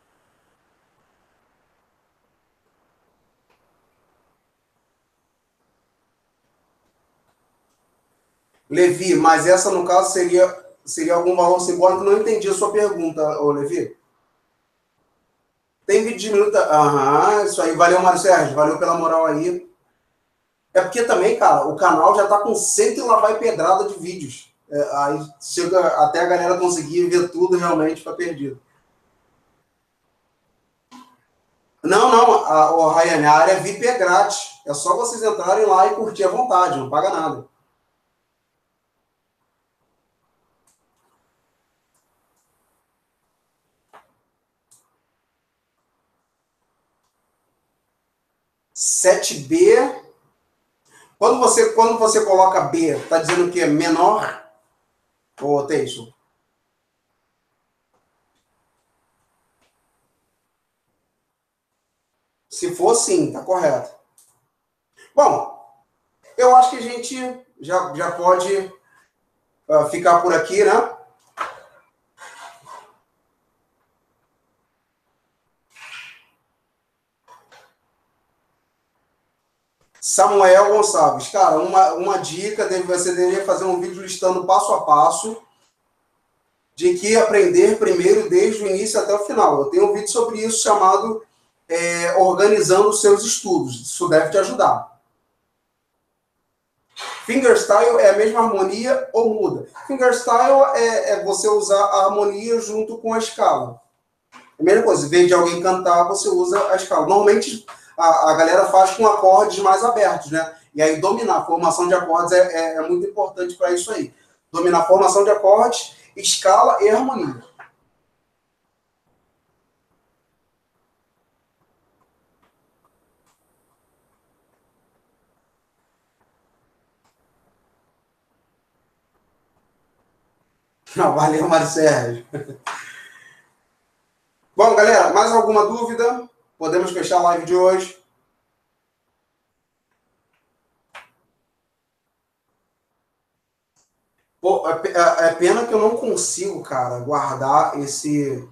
Levi, mas essa no caso seria algum valor simbólico? Não entendi a sua pergunta, ô Levi. Tem vídeo de minuto? Aham, isso aí. Valeu, Mário Sérgio. Valeu pela moral aí. É porque também, cara, o canal já tá com 100 e lá vai pedrada de vídeos. Aí chega até a galera conseguir ver tudo, realmente fica perdido. Não, Rayane, a área VIP é grátis. É só vocês entrarem lá e curtir à vontade, não paga nada. Sete b. Quando você coloca B, tá dizendo que é menor? Ou Teixo? Se for, sim, tá correto. Bom, eu acho que a gente já pode ficar por aqui, né? Samuel Gonçalves, cara, uma dica, você deveria fazer um vídeo listando passo a passo de que aprender primeiro desde o início até o final. Eu tenho um vídeo sobre isso chamado Organizando os Seus Estudos. Isso deve te ajudar. Fingerstyle é a mesma harmonia ou muda? Fingerstyle é você usar a harmonia junto com a escala. A mesma coisa, em vez de alguém cantar, você usa a escala. Normalmente a galera faz com acordes mais abertos, né? E aí dominar a formação de acordes é muito importante para isso aí. Dominar a formação de acordes, escala e harmonia. Não, valeu, Mário Sérgio. Bom, galera, mais alguma dúvida? Podemos fechar a live de hoje. Pô, é pena que eu não consigo, cara, guardar esse...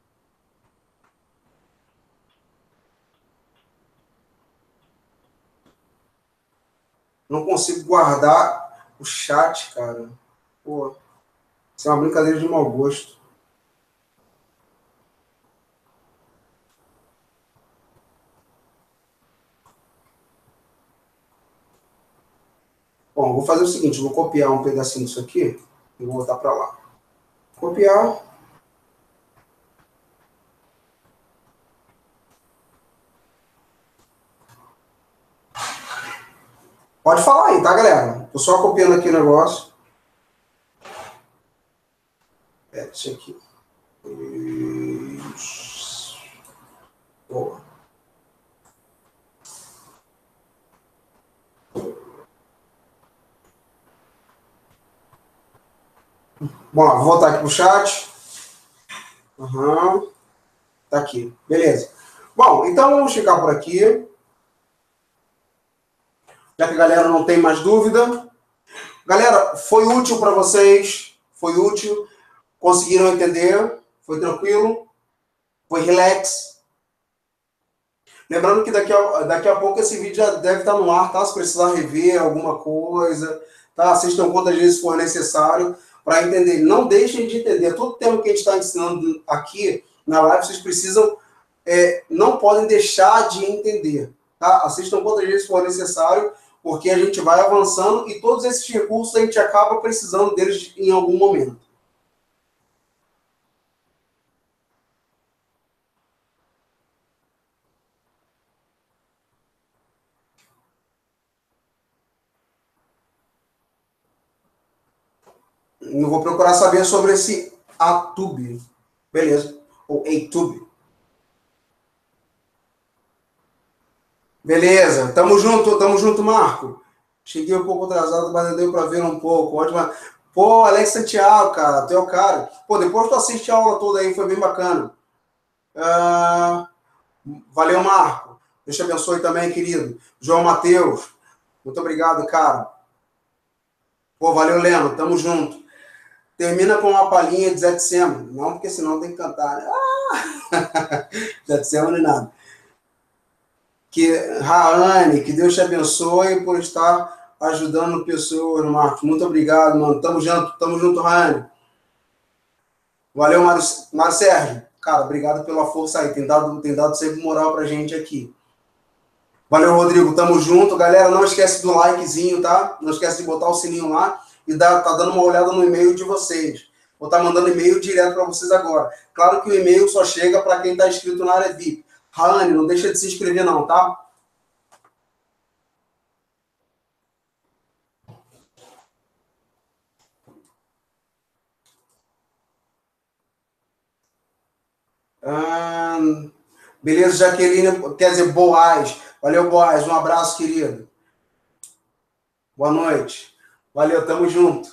Não consigo guardar o chat, cara. Pô, isso é uma brincadeira de mau gosto. Bom, vou fazer o seguinte, vou copiar um pedacinho disso aqui e vou botar para lá. Copiar. Pode falar aí, tá, galera? Tô só copiando aqui o negócio. Deixa aqui. Isso. Boa. Bom, vou voltar aqui pro chat. Uhum. Tá aqui. Beleza. Bom, então vamos ficar por aqui. Já que a galera não tem mais dúvida. Galera, foi útil para vocês? Foi útil? Conseguiram entender? Foi tranquilo? Foi relax? Lembrando que daqui a pouco esse vídeo já deve estar no ar, tá? Se precisar rever alguma coisa, tá? Assistam quantas vezes for necessário para entender. Não deixem de entender. Todo o tema que a gente está ensinando aqui na live, vocês precisam, não podem deixar de entender, tá? Assistam quantas vezes for necessário, porque a gente vai avançando e todos esses recursos a gente acaba precisando deles em algum momento. Eu vou procurar saber sobre esse Atube. Beleza. Ou Eitube. Beleza. Tamo junto, Marco. Cheguei um pouco atrasado, mas deu para ver um pouco. Ótima. Pô, Alex Santiago, cara, teu cara. Pô, depois tu assiste a aula toda aí, foi bem bacana. Valeu, Marco. Deus te abençoe também, querido. João Matheus, muito obrigado, cara. Pô, valeu, Leno, tamo junto. Termina com uma palhinha de Zé Sema. Não, porque senão tem que cantar, né? Zé Sema nem nada. Raane, que Deus te abençoe por estar ajudando pessoas, Marcos. Muito obrigado, mano. Tamo junto, Raane. Valeu, Mário Sérgio. Cara, obrigado pela força aí. Tem dado sempre moral pra gente aqui. Valeu, Rodrigo. Tamo junto. Galera, não esquece do likezinho, tá? Não esquece de botar o sininho lá e tá dando uma olhada no e-mail de vocês. Vou estar mandando e-mail direto para vocês agora. Claro que o e-mail só chega para quem está inscrito na área VIP. Raane, não deixa de se inscrever não, tá? Beleza, Jaqueline, quer dizer, Boaz. Valeu, Boaz. Um abraço, querido. Boa noite. Valeu, tamo junto.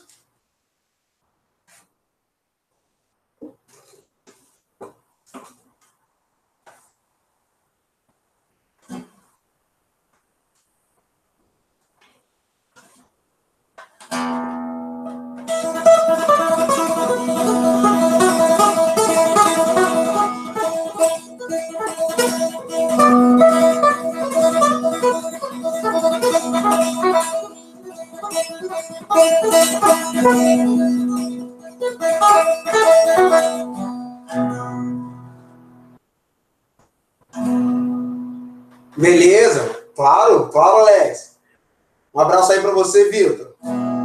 Beleza, claro, Alex. Um abraço aí para você, Vitor.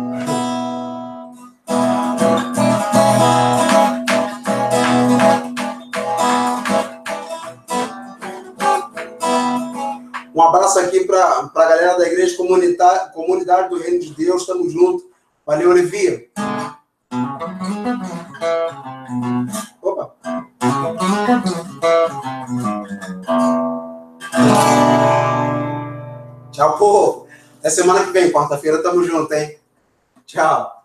Um abraço aqui para a galera da igreja comunidade do Reino de Deus. Tamo junto. Valeu, Olivia. Opa. Tchau, povo. Até semana que vem, quarta-feira. Tamo junto, hein? Tchau.